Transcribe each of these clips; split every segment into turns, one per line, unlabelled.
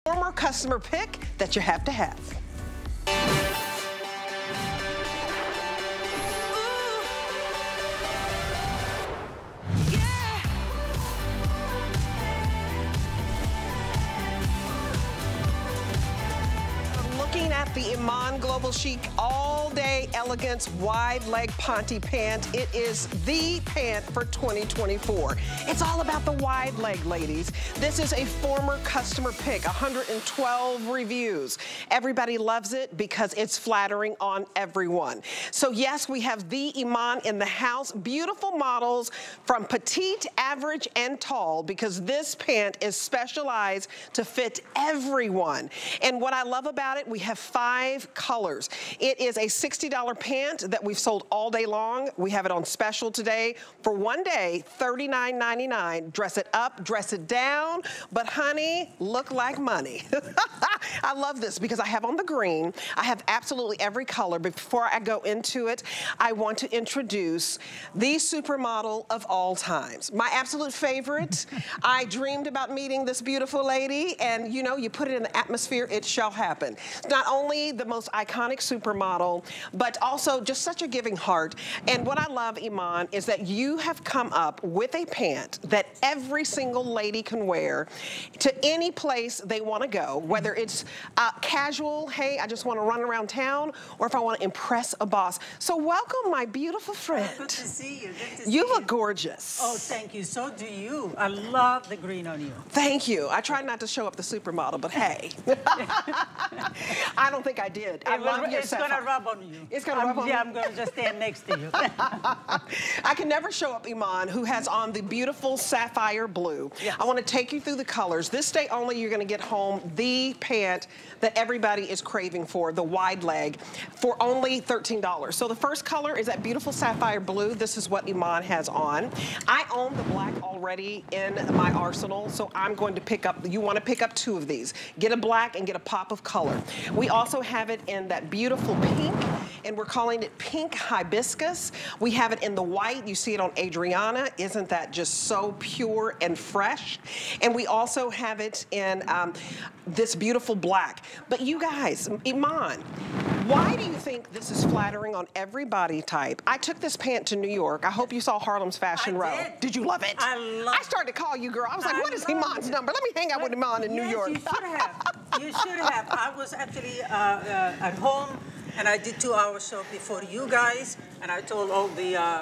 Former customer pick that you have to have. Looking at the Iman Global Chic all-day elegance wide leg ponte pant. It is the pant for 2024. It's all about the wide leg, ladies. This is a former customer pick, 112 reviews. Everybody loves it because it's flattering on everyone. So yes, we have the Iman in the house. Beautiful models from petite, average, and tall, because this pant is specialized to fit everyone. And what I love about it, we have 5 colors. It is a $60 pant that we've sold all day long. We have it on special today for one day, $39.99. Dress it up, dress it down, but honey, look like money. I love this because I have on the green. I have absolutely every color. Before I go into it, I want to introduce the supermodel of all times. My absolute favorite. I dreamed about meeting this beautiful lady, and you know, you put it in the atmosphere, it shall happen. Not only the most iconic supermodel, but also just such a giving heart. And what I love, Iman, is that you have come up with a pant that every single lady can wear to any place they want to go, whether it's casual, hey, I just want to run around town, or if I want to impress a boss. So welcome, my beautiful friend.
Good to see you. Good to see
you. Look gorgeous.
Oh, thank you. So do you. I love the green on you.
Thank you. I tried not to show up the supermodel, but hey. I don't think I did.
It's going to rub on you.
It's going to rub on me?
Yeah, I'm going to just stand next to you.
I can never show up Iman, who has on the beautiful sapphire blue. Yes. I want to take you through the colors. This day only, you're going to get home the pant that everybody is craving for, the wide leg, for only $13. So the first color is that beautiful sapphire blue. This is what Iman has on. I own the black already in my arsenal, so I'm going to pick up, you want to pick up 2 of these. Get a black and get a pop of color. We also have it in that beautiful pink, and we're calling it pink hibiscus. We have it in the white. You see it on Adriana. Isn't that just so pure and fresh? And we also have it in this beautiful black. But you guys, Iman, why do you think this is flattering on every body type? I took this pant to New York. I hope you saw Harlem's Fashion Row. Did you love it? I started to call you, girl. I was like, what is Iman's number? Let me hang out with Iman in New York.
You should have. You should have. I was actually at home, and I did 2-hour show before you guys, and I told all the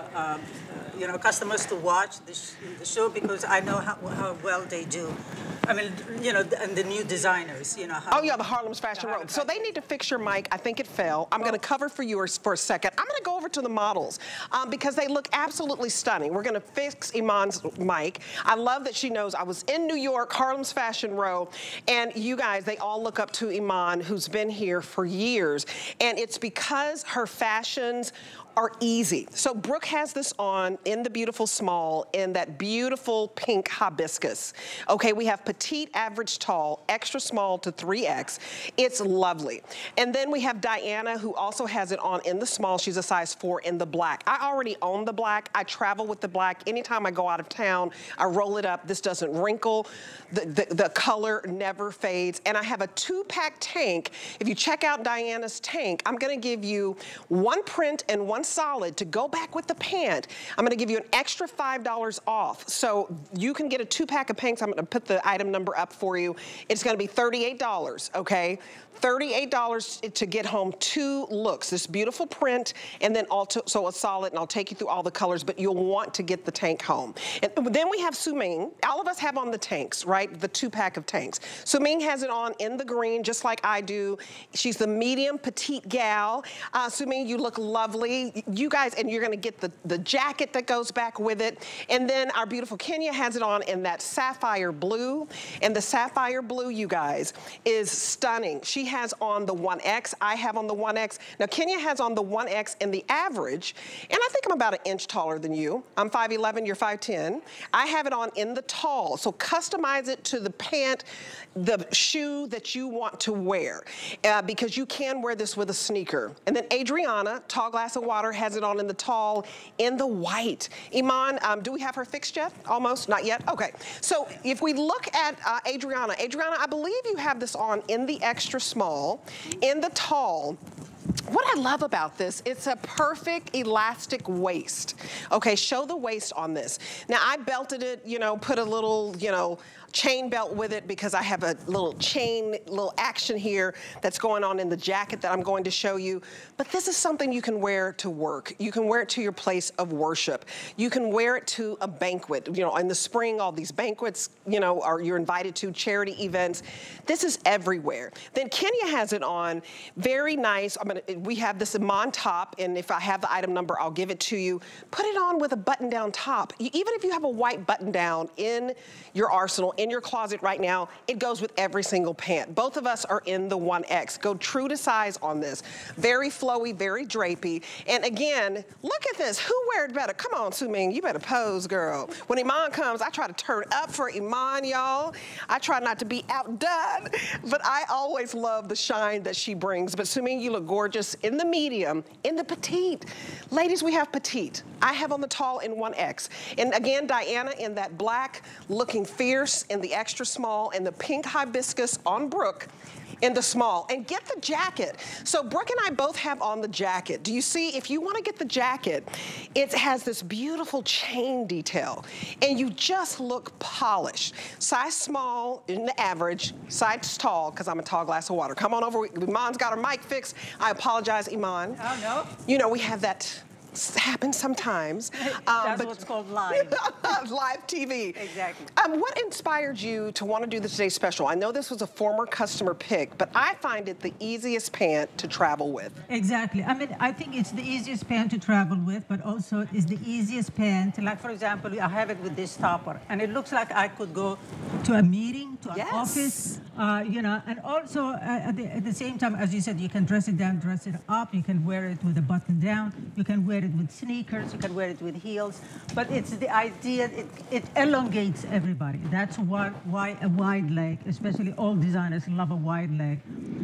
you know, customers to watch the show because I know how well they do. I mean, you know, and the new designers, you know. How
the Harlem's Fashion Row. So they need to fix your mic. I think it fell. I'm going to cover for you for a second. I'm going to go over to the models because they look absolutely stunning. We're going to fix Iman's mic. I love that she knows I was in New York, Harlem's Fashion Row, and you guys, they all look up to Iman, who's been here for years, and it's because her fashions are easy. So Brooke has this on in the beautiful small in that beautiful pink hibiscus. Okay, we have petite, average, tall, extra small to 3X. It's lovely. And then we have Diana, who also has it on in the small. She's a size 4 in the black. I already own the black. I travel with the black. Anytime I go out of town, I roll it up. This doesn't wrinkle. The color never fades. And I have a 2-pack tank. If you check out Diana's tank, I'm gonna give you 1 print and 1 solid to go back with the pant. I'm gonna give you an extra $5 off. So you can get a 2-pack of pinks. I'm gonna put the item number up for you. It's gonna be $38, okay? $38 to get home 2 looks. This beautiful print, and then also a solid, and I'll take you through all the colors, but you'll want to get the tank home. And then we have Suming. All of us have on the tanks, right? The 2-pack of tanks. Suming has it on in the green, just like I do. She's the medium petite gal. Suming, you look lovely. You guys, and you're gonna get the jacket that goes back with it. And then our beautiful Kenya has it on in that sapphire blue. And the sapphire blue, you guys, is stunning. She has on the 1X. I have on the 1X. Now, Kenya has on the 1X in the average, and I think I'm about 1 inch taller than you. I'm 5'11", you're 5'10". I have it on in the tall, so customize it to the pant, the shoe that you want to wear, because you can wear this with a sneaker. And then Adriana, tall glass of water water, has it on in the tall, in the white. Iman, do we have her fixed yet? Almost, not yet? Okay, so if we look at Adriana, I believe you have this on in the extra small, in the tall. What I love about this, it's a perfect elastic waist. Okay, show the waist on this. Now I belted it, you know, put a little, you know, chain belt with it because I have a little action here that's going on in the jacket that I'm going to show you. But this is something you can wear to work. You can wear it to your place of worship. You can wear it to a banquet. You know, in the spring, all these banquets, you know, you're invited to charity events. This is everywhere. Then Kenya has it on, very nice. We have this Iman top, and if I have the item number, I'll give it to you. Put it on with a button-down top. Even if you have a white button-down in your arsenal, in your closet right now, it goes with every single pant. Both of us are in the 1X. Go true to size on this. Very flowy, very drapey. And again, look at this. Who wears better? Come on, Suming, you better pose, girl. When Iman comes, I try to turn up for Iman, y'all. I try not to be outdone, but I always love the shine that she brings. But Suming, you look gorgeous in the medium, in the petite. Ladies, we have petite. I have on the tall in 1X. And again, Diana in that black, looking fierce in the extra small, and the pink hibiscus on Brooke in the small. And get the jacket. So Brooke and I both have on the jacket. Do you see, if you want to get the jacket, it has this beautiful chain detail, and you just look polished. Size small in the average, size tall, because I'm a tall glass of water. Come on over. Iman's got her mic fixed. I apologize, Iman.
Oh, no.
You know, we have that happens sometimes.
That's what's called live.
Live TV.
Exactly.
What inspired you to want to do the Today Special? I know this was a former customer pick, but I find it the easiest pant to travel with.
Exactly. I mean, I think it's the easiest pant to travel with, but also it's the easiest pant. Like, for example, I have it with this topper, and it looks like I could go to a meeting, to an office, you know, and also at the same time, as you said, you can dress it down, dress it up. You can wear it with a button down. You can wear it with sneakers, you can wear it with heels, but it's the idea, it elongates everybody. That's why a wide leg, especially all designers love a wide leg,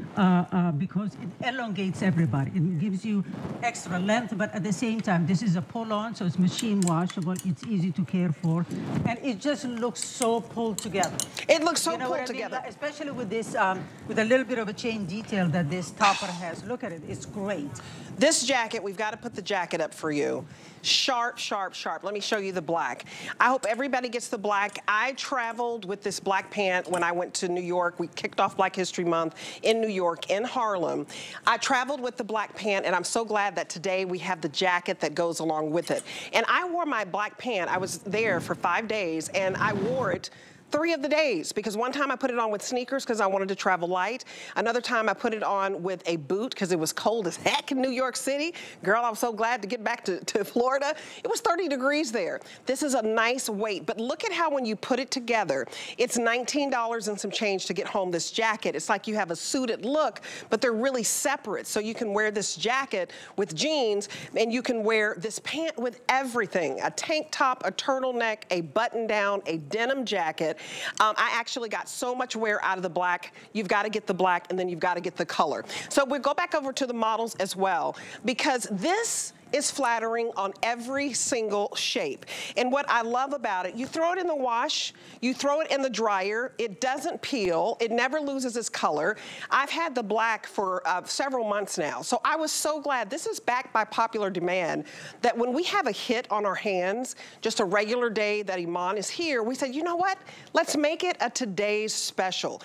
because it elongates everybody. It gives you extra length, but at the same time, this is a pull-on, so it's machine washable, it's easy to care for, and it just looks so pulled together.
It looks so
you know
pulled together.
Like, especially with this, with a little bit of a chain detail that this topper has. Look at it, it's great.
This jacket, we've got to put the jacket up for you. Sharp, sharp, sharp. Let me show you the black. I hope everybody gets the black. I traveled with this black pant when I went to New York. We kicked off Black History Month in New York, in Harlem. I traveled with the black pant, and I'm so glad that today we have the jacket that goes along with it. And I wore my black pant. I was there for 5 days, and I wore it 3 of the days, because one time I put it on with sneakers because I wanted to travel light. Another time I put it on with a boot because it was cold as heck in New York City. Girl, I'm so glad to get back to Florida. It was 30 degrees there. This is a nice weight, but look at how when you put it together, it's $19 and some change to get home this jacket. It's like you have a suited look, but they're really separate. So you can wear this jacket with jeans, and you can wear this pant with everything. A tank top, a turtleneck, a button down, a denim jacket. I actually got so much wear out of the black. You've got to get the black, and then you've got to get the color. So we'll go back over to the models as well, because this is flattering on every single shape. And what I love about it, you throw it in the wash, you throw it in the dryer, it doesn't peel, it never loses its color. I've had the black for several months now, so I was so glad. This is backed by popular demand, that when we have a hit on our hands, just a regular day that Iman is here, we said, you know what? Let's make it a today's special.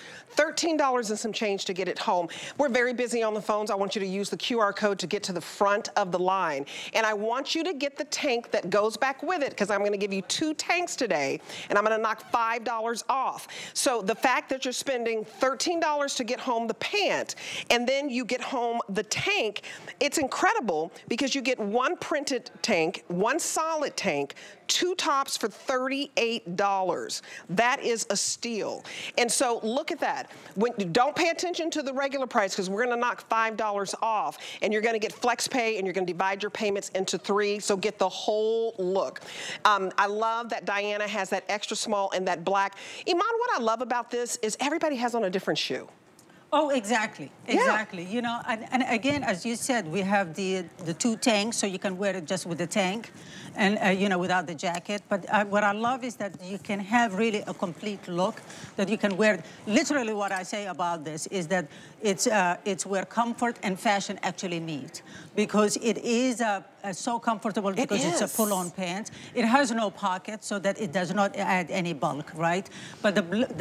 $13 and some change to get it home. We're very busy on the phones. I want you to use the QR code to get to the front of the line. And I want you to get the tank that goes back with it, because I'm going to give you 2 tanks today, and I'm going to knock $5 off. So the fact that you're spending $13 to get home the pant, and then you get home the tank, it's incredible, because you get 1 printed tank, 1 solid tank, 2 tops for $38. That is a steal. And so look at that. Don't pay attention to the regular price, because we're going to knock $5 off, and you're going to get flex pay, and you're going to divide your payments into 3, so get the whole look. I love that Diana has that extra small and that black. Iman, what I love about this is everybody has on a different shoe.
Oh, exactly, exactly. Yeah. You know, and again, as you said, we have the 2 tanks, so you can wear it just with the tank, and you know, without the jacket. But what I love is that you can have really a complete look that you can wear. Literally, what I say about this is that it's where comfort and fashion actually meet, because it is so comfortable because it's a pull-on pants. It has no pocket, so that it does not add any bulk, right? But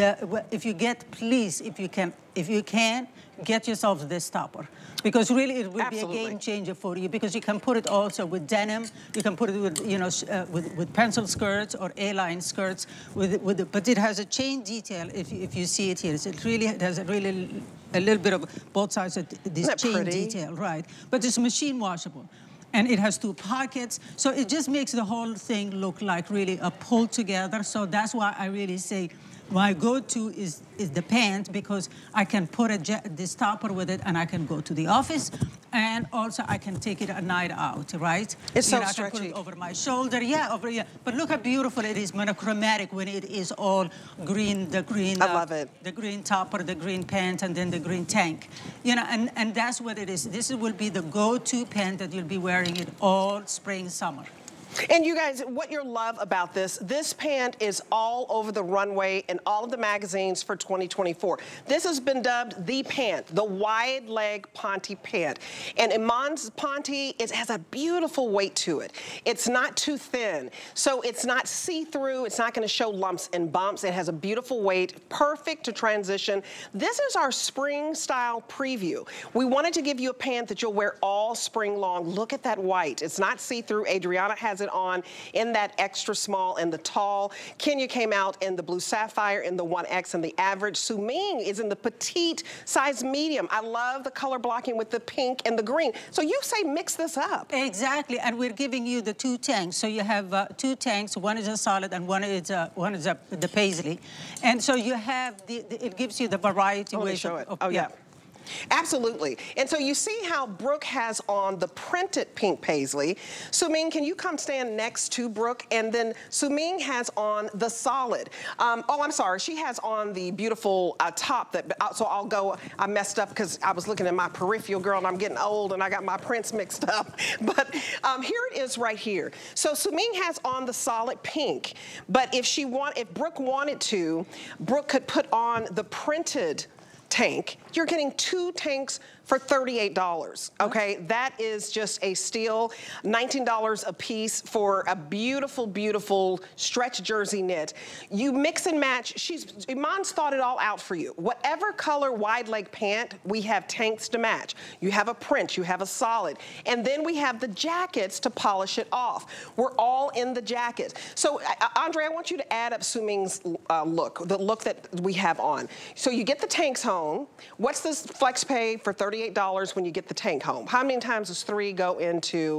if you get, please, if you can, get yourself this topper, because really it will be a game changer for you, because you can put it also with denim, you can put it with, you know, with pencil skirts or A-line skirts, but it has a chain detail, if you see it here. It really has a little bit of both sides of this chain detail, right? But it's machine washable. And it has 2 pockets, so it just makes the whole thing look like really a pull together. So that's why I really say my go-to is the pants, because I can put this topper with it, and I can go to the office, and also I can take it a night out, right?
It's so
stretchy. I can put it over my shoulder, But look how beautiful it is, monochromatic, when it is all green, the green.
I love it.
The green topper, the green pants, and then the green tank. You know, and that's what it is. This will be the go-to pant that you'll be wearing it all spring, summer.
And you guys, what you'll love about this pant is all over the runway in all of the magazines for 2024. This has been dubbed the pant, the wide leg Ponte pant. And Iman's Ponte, it has a beautiful weight to it. It's not too thin, so it's not see-through. It's not going to show lumps and bumps. It has a beautiful weight, perfect to transition. This is our spring style preview. We wanted to give you a pant that you'll wear all spring long. Look at that white. It's not see-through. Adriana has it on in that extra small and the tall. Kenya came out in the blue sapphire in the 1X and the average. Suming is in the petite size medium. I love the color blocking with the pink and the green. So you say mix this up.
Exactly, and we're giving you the 2 tanks. So you have 2 tanks. One is a solid and one is the paisley. And so you have it gives you the variety.
Let me show it. Oh yeah. Absolutely. And so you see how Brooke has on the printed pink paisley. Suming, can you come stand next to Brooke? And then Suming has on the solid. Oh, I'm sorry. She has on the beautiful top that, so I'll go, I messed up because I was looking at my peripheral, girl, and I'm getting old and I got my prints mixed up. But here it is right here. So Suming has on the solid pink, but if Brooke wanted to, Brooke could put on the printed tank. You're getting 2 tanks for $38, okay? That is just a steal. $19 a piece for a beautiful, beautiful stretch jersey knit. You mix and match. Iman's thought it all out for you. Whatever color wide leg pant, we have tanks to match. You have a print, you have a solid, and then we have the jackets to polish it off. We're all in the jacket. So, Andre, I want you to add up Suming's look, the look that we have on. So you get the tanks home. What's this flex pay for $38 when you get the tank home? How many times does 3 go into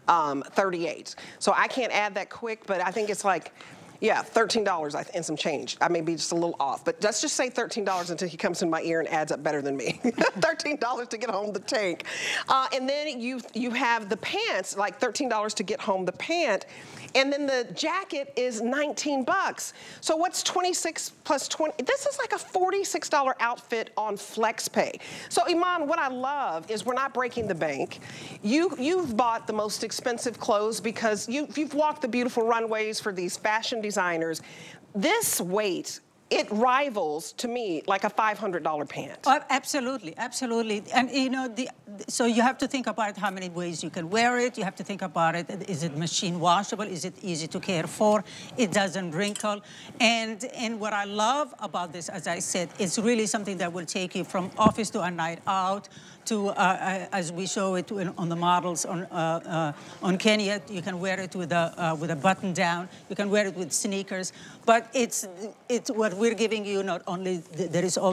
38? So I can't add that quick, but I think it's like, yeah, $13 and some change. I may be just a little off, but let's just say $13 until he comes in my ear and adds up better than me. $13 to get home the tank. And then you have the pants, like $13 to get home the pant. And then the jacket is 19 bucks. So what's 26 plus 20? This is like a $46 outfit on FlexPay. So Iman, what I love is we're not breaking the bank. You've bought the most expensive clothes because you've walked the beautiful runways for these fashion designers. This weight, it rivals, to me, like a $500 pant.
Oh, absolutely, absolutely. And you know, so you have to think about how many ways you can wear it. You have to think about it. Is it machine washable? Is it easy to care for? It doesn't wrinkle. And what I love about this, as I said, it's really something that will take you from office to a night out, to, as we show it on the models on Kenya, you can wear it with a button down. You can wear it with sneakers. But it's what we're giving you. Not only there is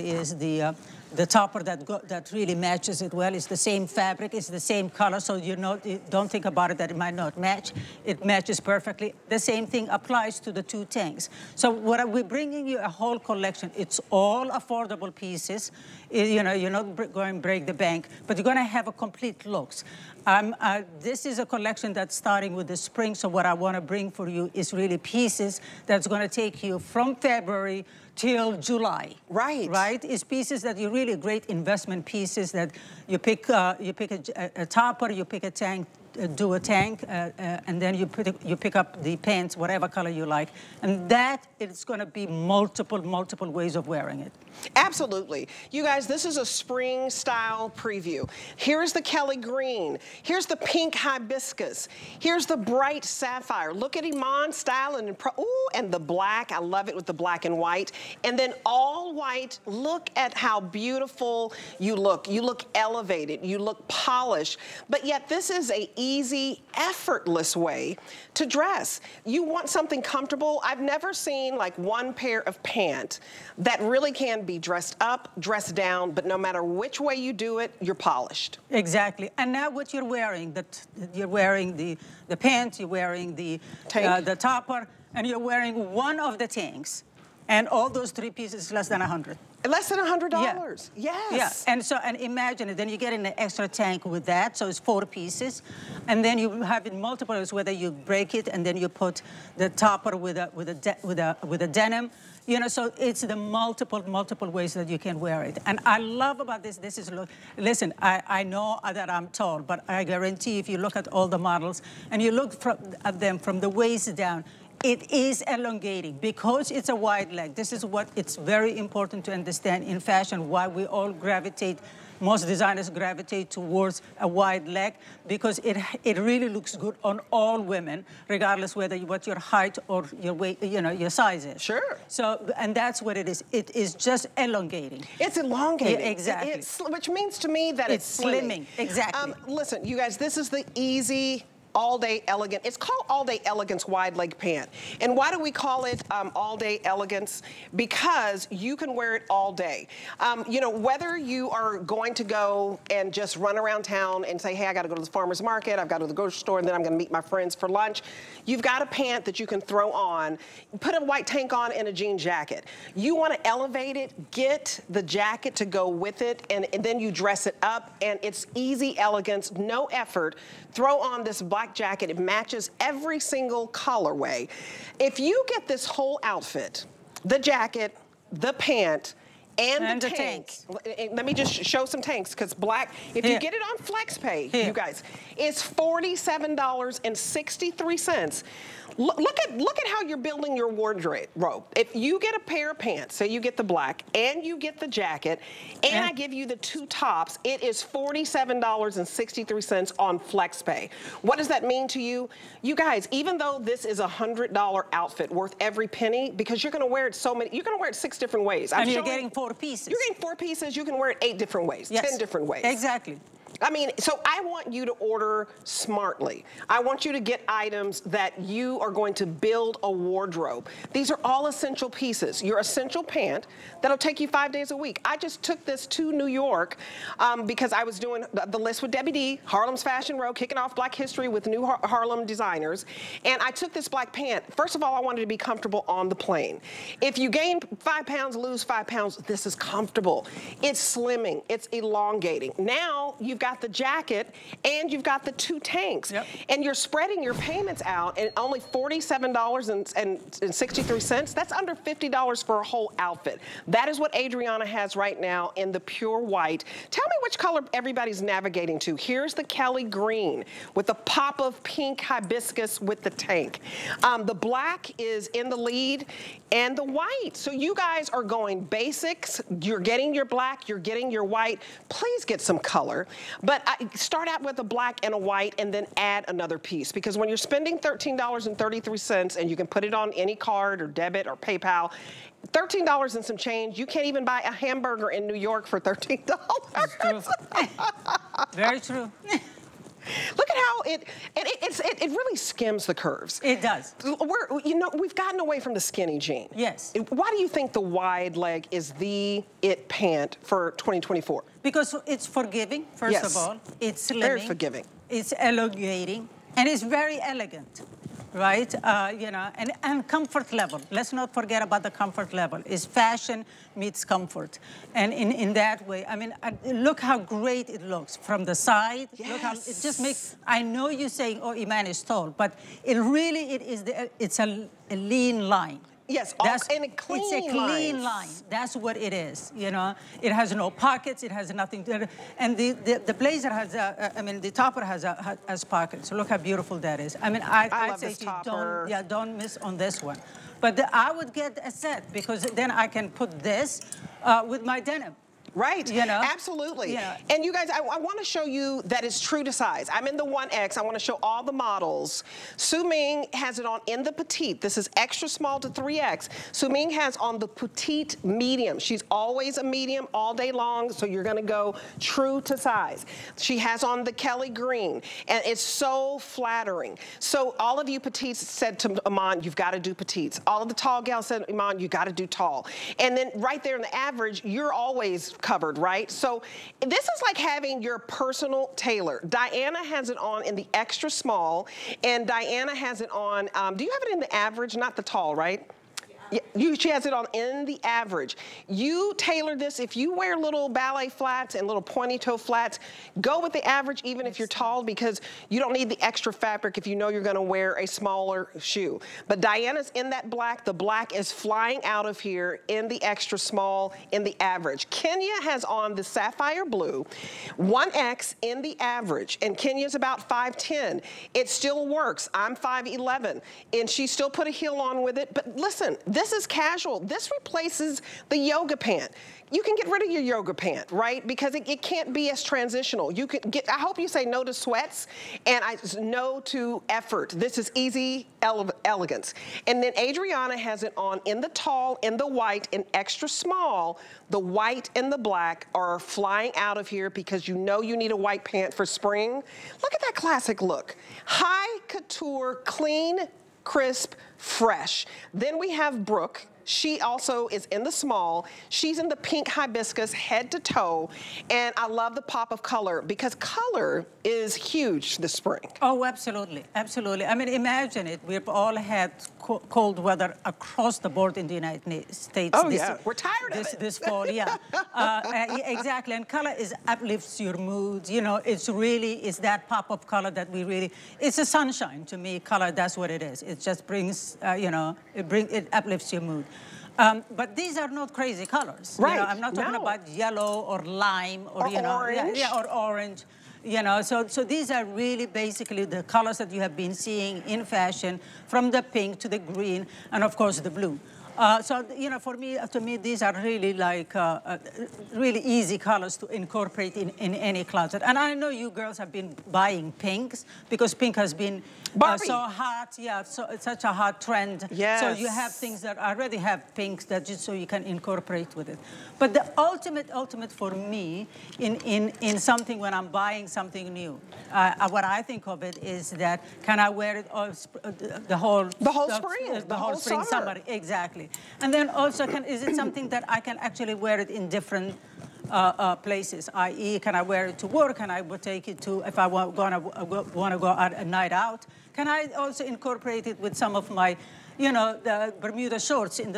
the topper that really matches it well. It's the same fabric, it's the same color, so you don't think about it that it might not match. It matches perfectly. The same thing applies to the 2 tanks. So we're bringing you a whole collection. It's all affordable pieces. You know, you're not going to break the bank, but you're going to have a complete looks. This is a collection that's starting with the spring, so what I want to bring for you is really pieces that's going to take you from February till July.
Right.
Right? It's pieces that you really great investment pieces that you pick a topper, you pick a tank, do a tank, and then you pick up the pants, whatever color you like, and that it's going to be multiple ways of wearing it.
Absolutely. You guys, this is a spring style preview. Here's the Kelly green. Here's the pink hibiscus. Here's the bright sapphire. Look at Iman's style and the black. I love it with the black and white. And then all white. Look at how beautiful you look. You look elevated. You look polished. But yet this is a easy, effortless way to dress. You want something comfortable. I've never seen like one pair of pants that really can be dressed up, dressed down, but no matter which way you do it, you're polished.
Exactly. And now what you're wearing, you're wearing the pants, you're wearing the topper, and you're wearing one of the tanks. And all those three pieces less than $100.
Less than $100.
Yeah.
Yes.
Yeah. And imagine it. Then you get in an extra tank with that, so it's 4 pieces, and then you have it multiples. Whether you break it and then you put the topper with a denim. You know, so it's the multiple ways that you can wear it. And I love about this is, listen, I know that I'm tall, but I guarantee if you look at all the models and you look at them from the waist down, it is elongating because it's a wide leg. This is what it's very important to understand in fashion, why we all gravitate, most designers gravitate towards a wide leg, because it really looks good on all women, regardless what your height or your weight, you know, your size is.
Sure.
So, and that's what it is. It is just elongating.
It's elongating.
Yeah, exactly.
Which means to me that it's slimming.
Exactly.
Listen, you guys, this is the easy all-day elegant. It's called all-day elegance wide leg pant. And why do we call it all-day elegance? Because you can wear it all day. You know, whether you are going to go and just run around town and say, hey, I got to go to the farmer's market, I've got to go to the grocery store, and then I'm going to meet my friends for lunch. You've got a pant that you can throw on, put a white tank on and a jean jacket. You want to elevate it, get the jacket to go with it, and then you dress it up, and it's easy elegance, no effort. Throw on this black jacket. It matches every single colorway. If you get this whole outfit, the jacket, the pant, and the tank. Let me just show some tanks, because black, if you get it on FlexPay, you guys, it's $47.63. Look at how you're building your wardrobe. If you get a pair of pants, say you get the black, and you get the jacket, and I give you the 2 tops, it is $47.63 on FlexPay. What does that mean to you? You guys, even though this is a $100 outfit worth every penny, because you're gonna wear it you're gonna wear it 6 different ways.
And you're getting 4 pieces.
You're getting 4 pieces, you can wear it 8 different ways, 10 different ways.
Exactly.
I mean, so I want you to order smartly. I want you to get items that you are going to build a wardrobe. These are all essential pieces. Your essential pant that'll take you 5 days a week. I just took this to New York because I was doing the list with Debbie D, Harlem's Fashion Row, kicking off Black History with new Harlem designers. And I took this black pant. First of all, I wanted to be comfortable on the plane. If you gain 5 pounds, lose 5 pounds, this is comfortable. It's slimming, it's elongating. Now you've got the jacket and you've got the 2 tanks. And you're spreading your payments out at only $47.63. That's under $50 for a whole outfit. That is what Adriana has right now in the pure white. Tell me which color everybody's navigating to. Here's the Kelly green with the pop of pink hibiscus with the tank. The black is in the lead and the white. So you guys are going basics. You're getting your black, you're getting your white. Please get some color. But start out with a black and a white and then add another piece, because when you're spending $13.33 and you can put it on any card or debit or PayPal, $13 and some change, you can't even buy a hamburger in New York for $13.
That's true. Very true.
Look at how it really skims the curves.
It does.
We've gotten away from the skinny jean.
Yes.
Why do you think the wide leg is the it pant for 2024?
Because it's forgiving, first of all. It's slimming.
Very forgiving.
It's elongating, and it's very elegant. Right, you know, and comfort level. Let's not forget about the comfort level. It's fashion meets comfort. And in that way, I mean, look how great it looks from the side.
Yes.
Look how it just makes, I know you're saying, oh, Iman is tall, but it's a lean line.
Yes, and
It's a clean line. That's what it is, you know. It has no pockets, it has nothing to, and the blazer has, the topper has pockets. So look how beautiful that is. I mean, I'd say don't miss on this one. But I would get a set because then I can put this with my denim.
Right,
you know?
Absolutely. Yeah. And you guys, I want to show you that it's true to size. I'm in the 1X. I want to show all the models. Su Ming has it on in the petite. This is extra small to 3X. Su Ming has on the petite medium. She's always a medium all day long, so you're going to go true to size. She has on the Kelly green, and it's so flattering. So all of you petites said to Iman, you've got to do petites. All of the tall gals said, Iman, you got to do tall. And then right there in the average, you're always covered, right? So this is like having your personal tailor. Diana has it on in the extra small, and Diana has it on, do you have it in the average, not the tall, right? She has it on in the average. You tailor this. If you wear little ballet flats and little pointy toe flats, go with the average even if you're tall, because you don't need the extra fabric if you know you're going to wear a smaller shoe. But Diana's in that black. The black is flying out of here in the extra small in the average. Kenya has on the sapphire blue, 1X in the average, and Kenya's about 5'10". It still works. I'm 5'11", and she still put a heel on with it. But listen, this is casual. This replaces the yoga pant. You can get rid of your yoga pant, right? Because it can't be as transitional. You can get, I hope you say no to sweats and no to effort. This is easy elegance. And then Adriana has it on in the tall, in the white, in extra small. The white and the black are flying out of here because you know you need a white pant for spring. Look at that classic look. High couture, clean, crisp, fresh. Then we have Brooke. She also is in the small. She's in the pink hibiscus head to toe. And I love the pop of color because color is huge this spring.
Oh, absolutely. Absolutely. I mean, imagine it. We've all had cold weather across the board in the United States.
Oh, yeah. We're tired of it.
This fall, yeah. Exactly. And color uplifts your mood. You know, it's that pop of color that it's a sunshine to me. Color, that's what it is. It just brings, it uplifts your mood. But these are not crazy colors.
Right.
You know, I'm not talking about yellow or lime or
orange.
Yeah, or orange. You know, so these are really basically the colors that you have been seeing in fashion, from the pink to the green, and of course the blue. So, you know, to me, these are really like really easy colors to incorporate in any closet. And I know you girls have been buying pinks because pink has been so hot. Yeah, so it's such a hot trend.
Yes.
So you have things that already have pinks that just so you can incorporate with it. But the ultimate for me in something when I'm buying something new, what I think of it is that can I wear it the whole spring, the whole spring, summer. Exactly. And then also, is it something that I can actually wear it in different places, i.e., can I wear it to work? Can I take it to, if I want to go out a night out? Can I also incorporate it with some of my, you know, the Bermuda shorts in the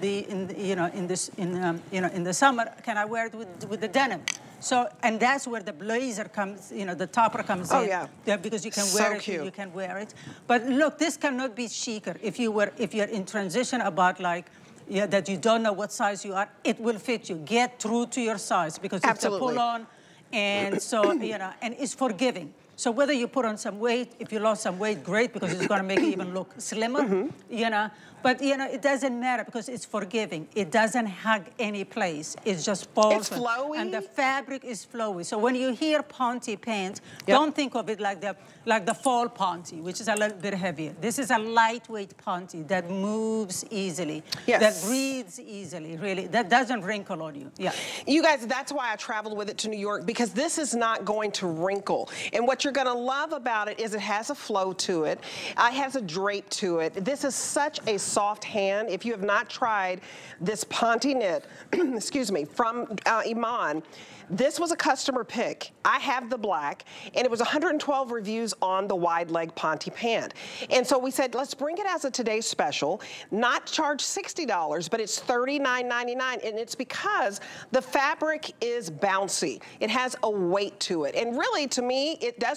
summer? Can I wear it with the denim? So, and that's where the blazer comes, you know, the topper comes in. Yeah, because you can wear it, you can wear it. But look, this cannot be chicer. If you're in transition about like, that you don't know what size you are, it will fit you. Get true to your size because it's a pull-on, and so, you know, and it's forgiving. So whether you put on some weight, if you lost some weight, great, because it's going to make it even look slimmer, you know. But, you know, it doesn't matter because it's forgiving. It doesn't hug any place. It just falls.
It's flowy.
And the fabric is flowy. So when you hear ponte pants, don't think of it like the fall ponte, which is a little bit heavier. This is a lightweight ponte that moves easily, that breathes easily, really, that doesn't wrinkle on you. Yeah.
You guys, that's why I traveled with it to New York, because this is not going to wrinkle. And what you're going to love about it is it has a flow to it. It has a drape to it. This is such a soft hand. If you have not tried this ponte knit, excuse me, from Iman, this was a customer pick. I have the black, and it was 112 reviews on the wide leg ponte pant. And so we said, let's bring it as a today's special, not charge $60, but it's $39.99. And it's because the fabric is bouncy. It has a weight to it. And really, to me, it does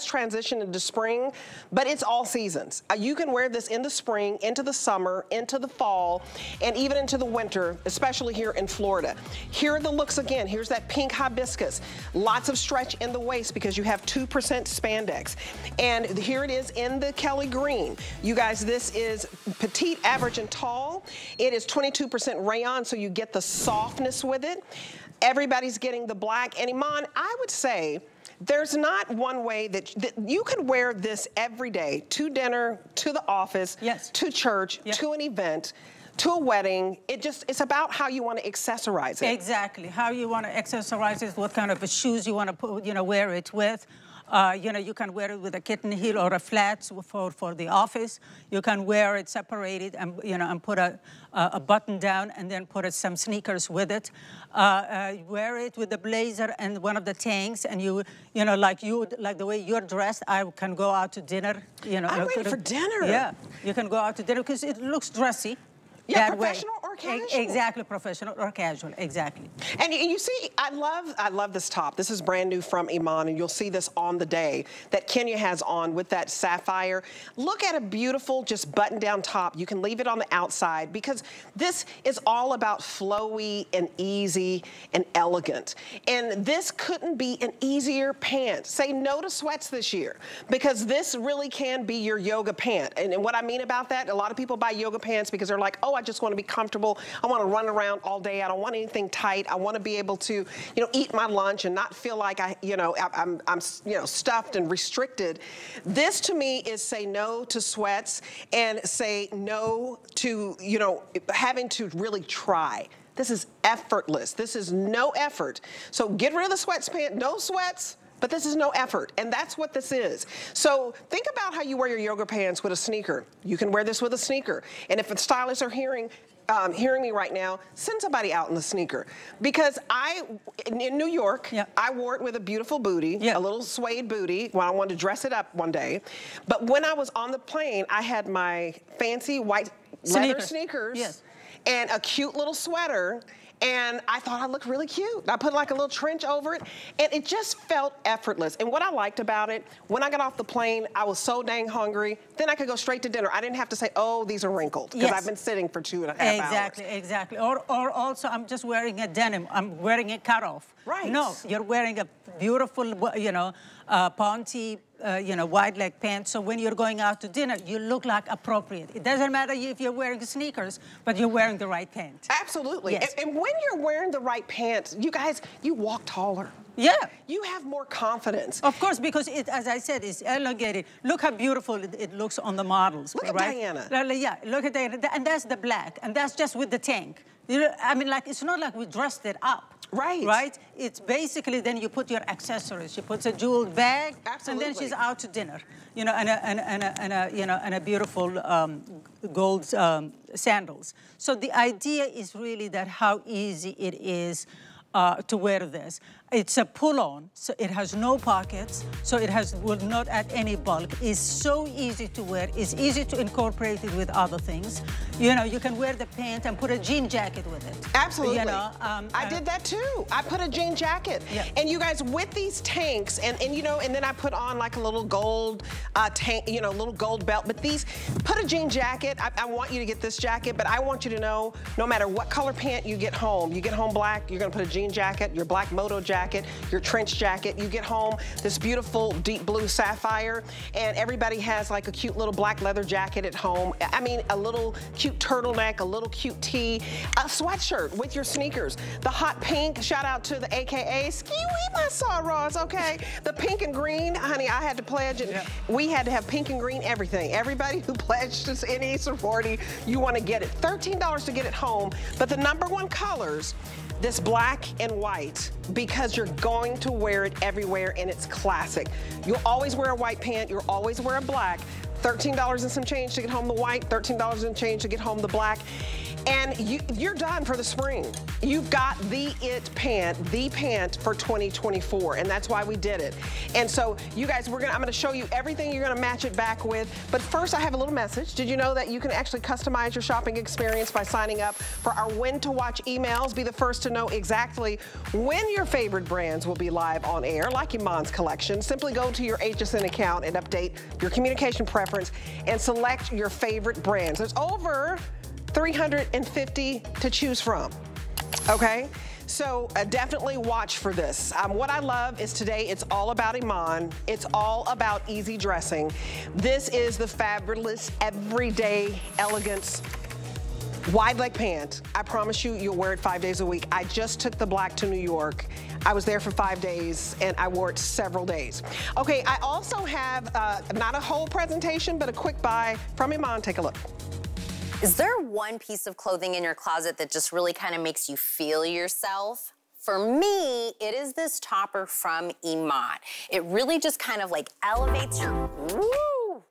just transitioned into spring, but it's all seasons. You can wear this into spring, into the summer, into the fall, and even into the winter, especially here in Florida. Here are the looks again. Here's that pink hibiscus. Lots of stretch in the waist because you have 2% spandex. And here it is in the Kelly green. You guys, this is petite, average, and tall. It is 22% rayon, so you get the softness with it. Everybody's getting the black. And Iman, I would say there's not one way that you could wear this every day to dinner, to the office,
yes,
to church, yes, to an event, to a wedding. It's about how you want to accessorize it.
Exactly, how you want to accessorize it, what kind of shoes you want to put, wear it with. You can wear it with a kitten heel or a flat for the office. You can wear it separated and, and put a button down and then put some sneakers with it. Wear it with the blazer and one of the tanks, and like the way you're dressed, I can go out to dinner.
I'm ready for dinner.
Yeah, you can go out to dinner because it looks dressy.
Yeah, professional or casual.
Exactly, professional or casual, exactly.
And you see, I love this top. This is brand new from Iman, and you'll see this on the day that Kenya has on with that sapphire. Look at a beautiful, just button-down top. You can leave it on the outside because this is all about flowy and easy and elegant. And this couldn't be an easier pant. Say no to sweats this year because this really can be your yoga pant. And what I mean about that, a lot of people buy yoga pants because they're like, oh, I just want to be comfortable. I want to run around all day. I don't want anything tight. I want to be able to, eat my lunch and not feel like I'm stuffed and restricted. This to me is say no to sweats and say no to, having to really try. This is effortless. This is no effort. So get rid of the sweats pant, no sweats. But this is no effort, and that's what this is. So think about how you wear your yoga pants with a sneaker. You can wear this with a sneaker. And if the stylists are hearing me right now, send somebody out in the sneaker. Because in New York, yeah, I wore it with a beautiful booty, yeah, a little suede booty when I wanted to dress it up one day. But when I was on the plane, I had my fancy white leather sneakers, yes, and a cute little sweater. And I thought I looked really cute. I put like a little trench over it, and it just felt effortless. And what I liked about it, when I got off the plane, I was so dang hungry, then I could go straight to dinner. I didn't have to say, oh, these are wrinkled, because yes, I've been sitting for 2.5 hours.
Exactly, exactly. Or also, I'm just wearing a denim. I'm wearing a cutoff.
Right.
No, you're wearing a beautiful, ponty, wide leg pants. So when you're going out to dinner, you look like appropriate. It doesn't matter if you're wearing sneakers, but you're wearing the right pants.
Absolutely.
Yes.
And when you're wearing the right pants, you guys, you walk taller.
Yeah.
You have more confidence.
Of course, because it, as I said, it's elongated. Look how beautiful it looks on the models.
Look at Diana.
Yeah, look at Diana. And that's the black. And that's just with the tank. I mean, like, it's not like we dressed it up.
Right.
Right? It's basically then you put your accessories. She puts a jeweled bag,
absolutely,
and then she's out to dinner. And a beautiful gold sandals. So the idea is really that how easy it is to wear this. It's a pull-on, so it has no pockets, so it will not add any bulk. It's so easy to wear. It's easy to incorporate it with other things. You can wear the pant and put a jean jacket with it.
Absolutely. I did that too. I put a jean jacket. Yeah. And you guys, with these tanks, and then I put on like a little gold tank, little gold belt. But put a jean jacket. I want you to get this jacket, but I want you to know, no matter what color pant you get home black, you're gonna put a jean jacket, your black moto jacket, your trench jacket. You get home this beautiful deep blue sapphire, and everybody has like a cute little black leather jacket at home. I mean, a little cute turtleneck, a little cute tee, a sweatshirt with your sneakers. The hot pink, shout out to the AKA, ski-wee my sorrows, okay? The pink and green, honey, I had to pledge, and yeah, we had to have pink and green everything. Everybody who pledged to any sorority, you want to get it. $13 to get it home, but the #1 colors, this black and white, because you're going to wear it everywhere, and it's classic. You'll always wear a white pant, you'll always wear a black. $13 and some change to get home the white, $13 and change to get home the black. And you're done for the spring. You've got the pant for 2024, and that's why we did it. And so, you guys, I'm gonna show you everything you're gonna match it back with. But first, I have a little message. Did you know that you can actually customize your shopping experience by signing up for our When to Watch emails? Be the first to know exactly when your favorite brands will be live on air, like Iman's collection. Simply go to your HSN account and update your communication preference and select your favorite brands. There's over 350 to choose from, okay? So definitely watch for this. What I love is today it's all about Iman. It's all about easy dressing. This is the fabulous everyday elegance wide leg pant. I promise you, you'll wear it 5 days a week. I just took the black to New York. I was there for 5 days and I wore it several days. Okay, I also have not a whole presentation, but a quick buy from Iman. Take a look.
Is there one piece of clothing in your closet that just really kind of makes you feel yourself? For me, it is this topper from Iman. It really just kind of like elevates your, woo!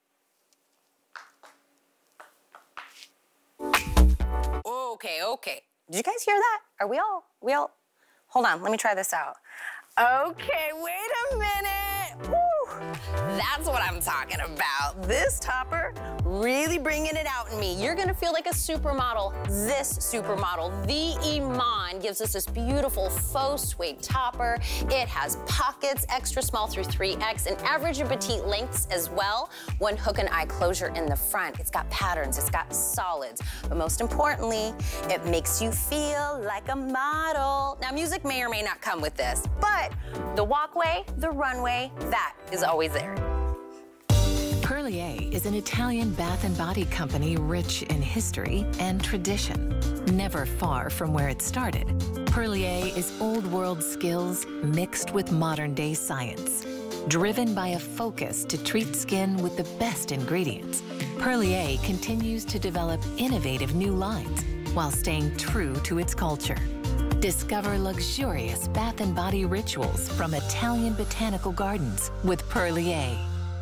Okay, okay. Did you guys hear that? Are we all, hold on, let me try this out. Okay, wait a minute. Woo! That's what I'm talking about. This topper, really bringing it out in me. You're gonna feel like a supermodel. This supermodel, the Iman, gives us this beautiful faux suede topper. It has pockets, extra small through 3X, and average and petite lengths as well. One hook and eye closure in the front. It's got patterns, it's got solids. But most importantly, it makes you feel like a model. Now, music may or may not come with this, but the walkway, the runway, that is always there.
Perlier is an Italian bath and body company rich in history and tradition. Never far from where it started, Perlier is old world skills mixed with modern day science. Driven by a focus to treat skin with the best ingredients, Perlier continues to develop innovative new lines while staying true to its culture. Discover luxurious bath and body rituals from Italian botanical gardens with Perlier.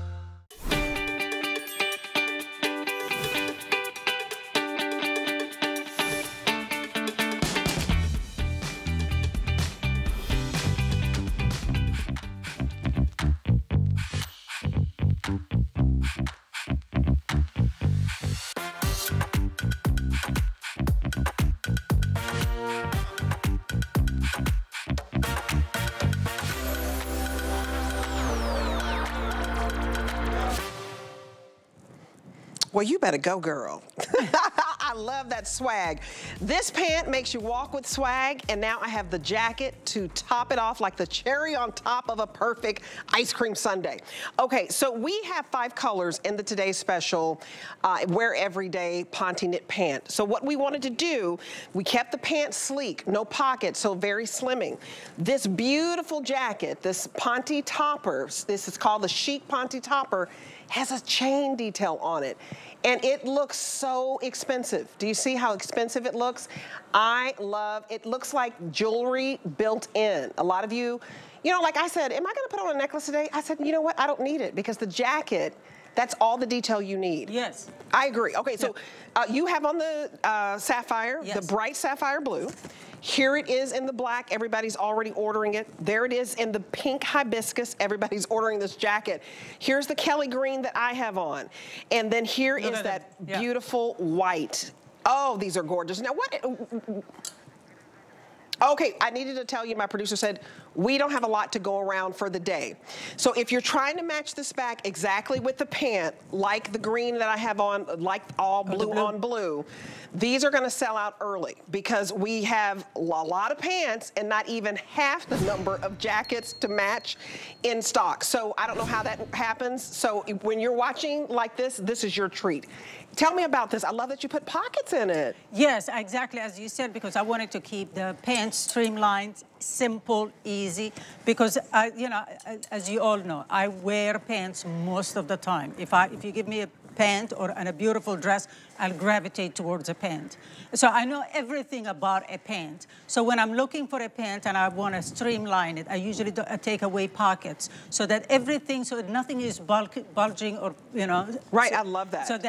Well, you better go, girl. I love that swag. This pant makes you walk with swag, and now I have the jacket to top it off like the cherry on top of a perfect ice cream sundae. Okay, so we have 5 colors in the Today's Special Wear Everyday Ponte Knit Pant. So what we wanted to do, we kept the pant sleek, no pockets, so very slimming. This beautiful jacket, this Ponte topper, this is called the Chic Ponte topper, has a chain detail on it. And it looks so expensive. Do you see how expensive it looks? I love, it looks like jewelry built in. A lot of you know, like I said, am I gonna put on a necklace today? I said, you know what, I don't need it because the jacket, that's all the detail you need.
Yes.
I agree. Okay, so you have on the sapphire,
yes,
the bright sapphire blue. Here it is in the black. Everybody's already ordering it. There it is in the pink hibiscus. Everybody's ordering this jacket. Here's the Kelly green that I have on. And then here is that beautiful white. Oh, these are gorgeous. Now what? Okay, I needed to tell you, my producer said, we don't have a lot to go around for the day. So if you're trying to match this back exactly with the pant, like the green that I have on, like all blue on blue, these are gonna sell out early because we have a lot of pants and not even half the number of jackets to match in stock. So I don't know how that happens. So when you're watching like this, this is your treat. Tell me about this. I love that you put pockets in it.
Yes, exactly as you said, because I wanted to keep the pants streamlined, simple, easy, because you know, as you all know, I wear pants most of the time. If you give me a pant and a beautiful dress, I'll gravitate towards a pant. So I know everything about a pant. So when I'm looking for a pant and I want to streamline it, I usually take away pockets so that everything, so that nothing is bulging or, you know.
Right,
so,
I love that.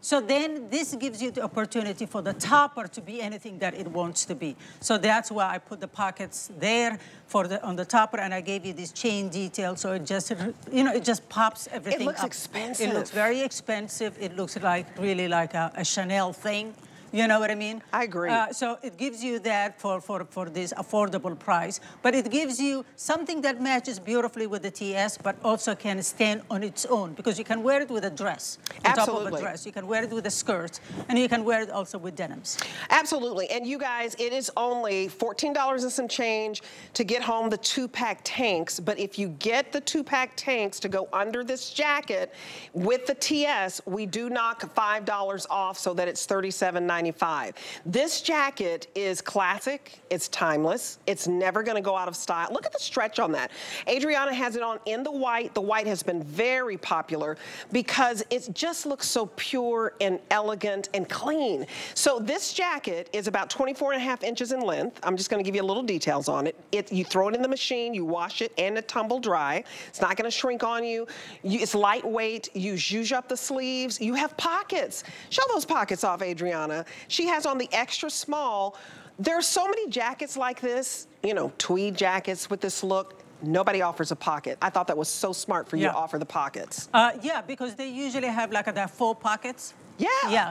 So then this gives you the opportunity for the topper to be anything that it wants to be. So that's why I put the pockets there on the topper, and I gave you this chain detail, so it just, it just pops everything up.
It looks expensive.
It looks very expensive. It looks like really like a Chanel thing. You know what I mean?
I agree.
So it gives you that for this affordable price, but it gives you something that matches beautifully with the TS, but also can stand on its own, because you can wear it with a dress.
Absolutely.
On top of a dress. You can wear it with a skirt, and you can wear it also with denims.
Absolutely. And you guys, it is only $14 and some change to get home the 2-pack tanks, but if you get the 2-pack tanks to go under this jacket with the TS, we do knock $5 off so that it's $37.95. This jacket is classic, it's timeless, it's never gonna go out of style. Look at the stretch on that. Adriana has it on in the white. The white has been very popular because it just looks so pure and elegant and clean. So this jacket is about 24.5 inches in length. I'm just gonna give you a little details on it. You throw it in the machine, you wash it, and it tumble dry. It's not gonna shrink on you. It's lightweight, you zhuzh up the sleeves, you have pockets. Show those pockets off, Adriana. She has on the extra small. There are so many jackets like this, tweed jackets with this look. Nobody offers a pocket. I thought that was so smart for you to offer the pockets.
Yeah, because they usually have like the 4 pockets.
Yeah.
Yeah.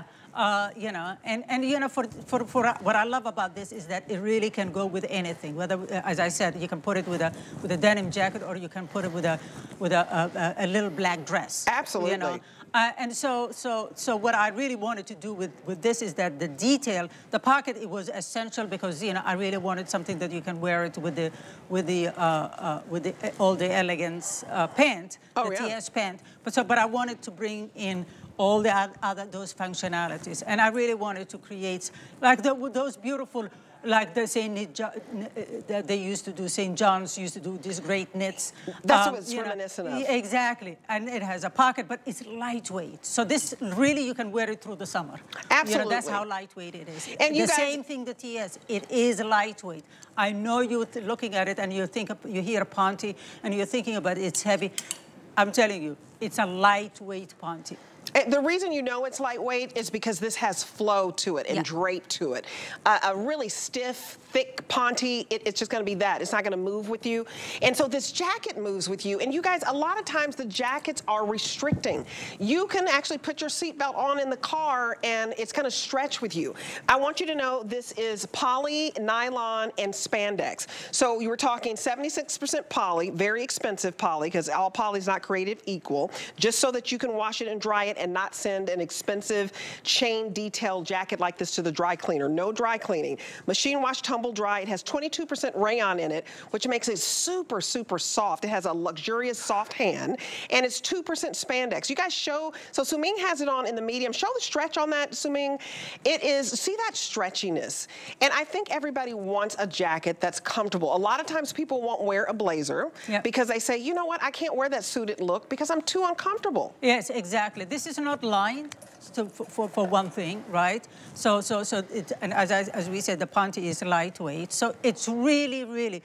For what I love about this is that it really can go with anything. Whether, as I said, you can put it with a denim jacket, or you can put it with a little black dress.
Absolutely.
And so what I really wanted to do with this is that the detail, the pocket, it was essential because I really wanted something that you can wear it with all the elegance pant, TS pant. But I wanted to bring in all the those functionalities, and I really wanted to create like those beautiful. Like they say, they used to do, St. John's used to do these great knits.
That's what it's reminiscent of.
Exactly, and it has a pocket, but it's lightweight. So this really, you can wear it through the summer.
Absolutely.
That's how lightweight it is.
And
the same thing, the TS, it is lightweight. I know you're looking at it and you hear Ponte and you're thinking about it's heavy. I'm telling you, it's a lightweight Ponte.
The reason you know it's lightweight is because this has flow to it and drape to it. A really stiff, thick Ponte, it's just gonna be that. It's not gonna move with you. And so this jacket moves with you. And you guys, a lot of times the jackets are restricting. You can actually put your seatbelt on in the car and it's gonna stretch with you. I want you to know this is poly, nylon, and spandex. So you were talking 76% poly, very expensive poly, because all poly is not created equal, just so that you can wash it and dry it and not send an expensive chain detail jacket like this to the dry cleaner. No dry cleaning. Machine wash, tumble dry. It has 22% rayon in it, which makes it super, super soft. It has a luxurious soft hand, and it's 2% spandex. You guys show, so Suming has it on in the medium. Show the stretch on that, Suming. It is, see that stretchiness. And I think everybody wants a jacket that's comfortable. A lot of times people won't wear a blazer because they say, you know what, I can't wear that suited look because I'm too uncomfortable.
Yes, exactly. This is not lined, for one thing, right? So and as we said, the Ponte is lightweight. So it's really,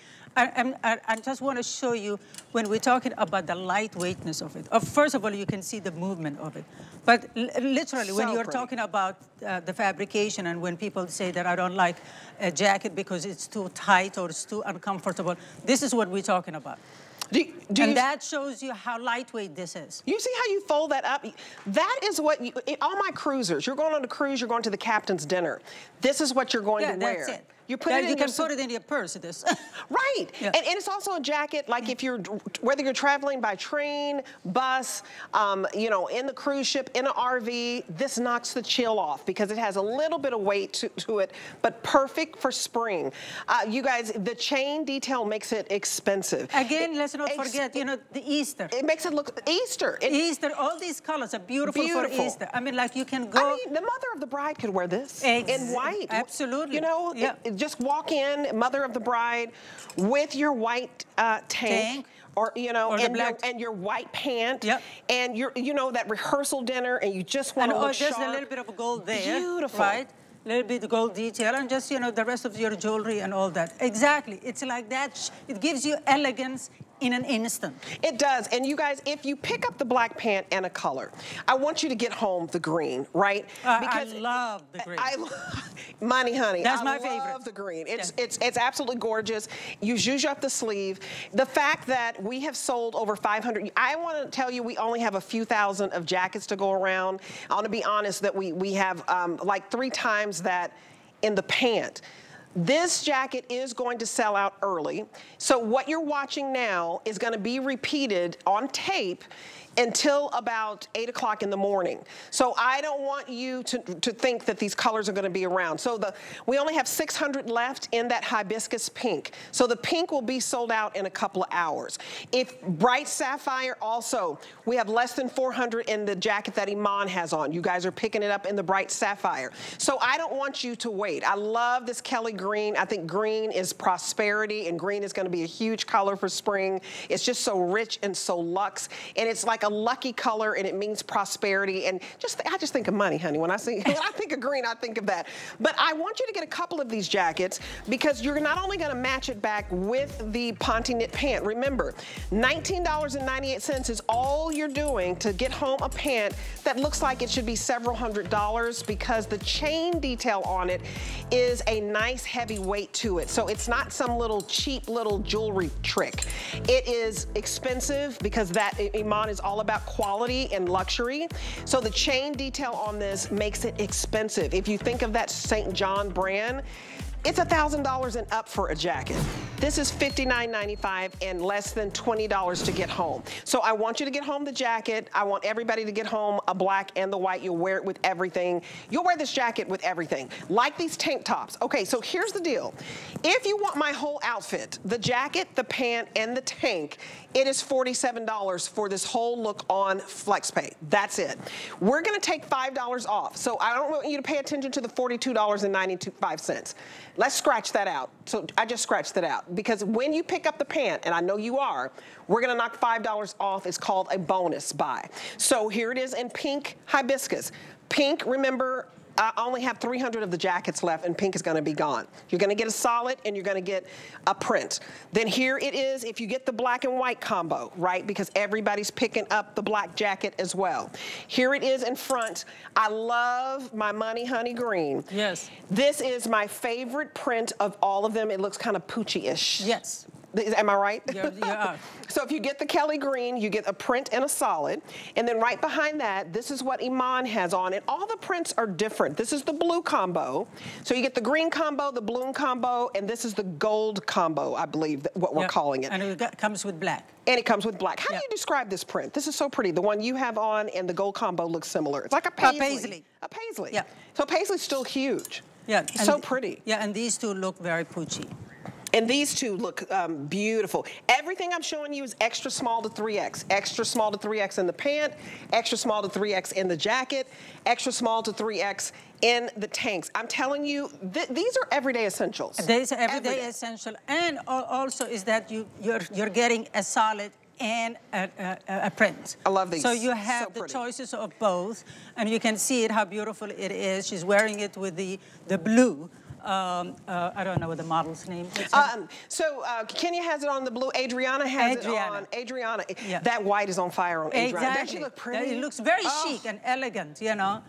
I just want to show you when we're talking about the lightweightness of it. First of all, you can see the movement of it. But literally, so when you're talking about the fabrication and when people say that I don't like a jacket because it's too tight or it's too uncomfortable, this is what we're talking about. And that shows you how lightweight this is.
You see how you fold that up? That is what all my cruisers, you're going on a cruise, you're going to the captain's dinner. This is what you're going to wear.
That's it.
You put it in
you can put it in your purse, this.
Right. Yeah. And it's also a jacket, like if you're, whether you're traveling by train, bus, in the cruise ship, in an RV, this knocks the chill off because it has a little bit of weight to it, but perfect for spring. You guys, the chain detail makes it expensive.
Again, let's not forget, the Easter.
It makes it look Easter.
Easter, all these colors are beautiful for Easter. I mean, like you can go.
I mean, the mother of the bride could wear this in white.
Absolutely.
Just walk in, mother of the bride, with your white tank. Or and your white pant, and that rehearsal dinner, and you just want to look sharp.
Just a little bit of gold there,
beautiful,
right? A little bit of gold detail, and just the rest of your jewelry and all that. Exactly, it's like that. It gives you elegance in an instant.
It does. And you guys, if you pick up the black pant and a color, I want you to get home the green, right?
Because I love the green.
Money, honey.
That's my favorite.
I love the green. It's absolutely gorgeous. You zhuzh up the sleeve. The fact that we have sold over 500, I want to tell you we only have a few thousand of jackets to go around. I want to be honest that we have like 3 times that in the pant. This jacket is going to sell out early. So what you're watching now is going to be repeated on tape until about 8 o'clock in the morning. So I don't want you to think that these colors are going to be around. So we only have 600 left in that hibiscus pink. So the pink will be sold out in a couple of hours. If bright sapphire also, we have less than 400 in the jacket that Iman has on. You guys are picking it up in the bright sapphire. So I don't want you to wait. I love this Kelly green. I think green is prosperity, and green is going to be a huge color for spring. It's just so rich and so luxe, and it's like a lucky color, and it means prosperity. And I just think of money, honey. When I think of green, I think of that. But I want you to get a couple of these jackets because you're not only going to match it back with the Ponte knit pant. Remember, $19.98 is all you're doing to get home a pant that looks like it should be several $100s because the chain detail on it is a nice heavy weight to it. So it's not some little cheap little jewelry trick. It is expensive because that Iman is all about quality and luxury. So the chain detail on this makes it expensive. If you think of that St. John brand, it's $1,000 and up for a jacket. This is $59.95 and less than $20 to get home. So I want you to get home the jacket. I want everybody to get home a black and the white. You'll wear it with everything. You'll wear this jacket with everything. Like these tank tops. Okay, so here's the deal. If you want my whole outfit, the jacket, the pant, and the tank, it is $47 for this whole look on FlexPay. That's it. We're gonna take $5 off. So I don't want you to pay attention to the $42.95. Let's scratch that out. So I just scratched that out because when you pick up the pant, and I know you are, we're gonna knock $5 off. It's called a bonus buy. So here it is in pink hibiscus. Pink, remember, I only have 300 of the jackets left and pink is gonna be gone. You're gonna get a solid and you're gonna get a print. Then here it is if you get the black and white combo, right? Because everybody's picking up the black jacket as well. Here it is in front. I love my Money Honey green.
Yes.
This is my favorite print of all of them. It looks kind of Poochie-ish.
Yes.
Am I right?
You are.
So if you get the Kelly green, you get a print and a solid. And then right behind that, this is what Iman has on. And all the prints are different. This is the blue combo. So you get the green combo, the blue combo, and this is the gold combo, I believe, what we're calling it.
And it comes with black.
And it comes with black. How do you describe this print? This is so pretty. The one you have on and the gold combo looks similar. It's like a paisley.
Paisley.
A paisley.
Yeah.
So paisley's still huge.
Yeah.
So pretty.
Yeah, and these two look very poochy.
And these two look beautiful. Everything I'm showing you is extra small to 3X. Extra small to 3X in the pant, extra small to 3X in the jacket, extra small to 3X in the tanks. I'm telling you, these are everyday essentials.
These are everyday essential. And also is that you're getting a solid and a print.
I love these.
So you have the choices of both, and you can see it, how beautiful it is. She's wearing it with the blue. I don't know what the model's name is.
Kenya has it on the blue. Adriana has it on. Adriana. Yeah. That white is on fire on Adriana.
Exactly.
Doesn't she look pretty?
It looks very chic and elegant, you know.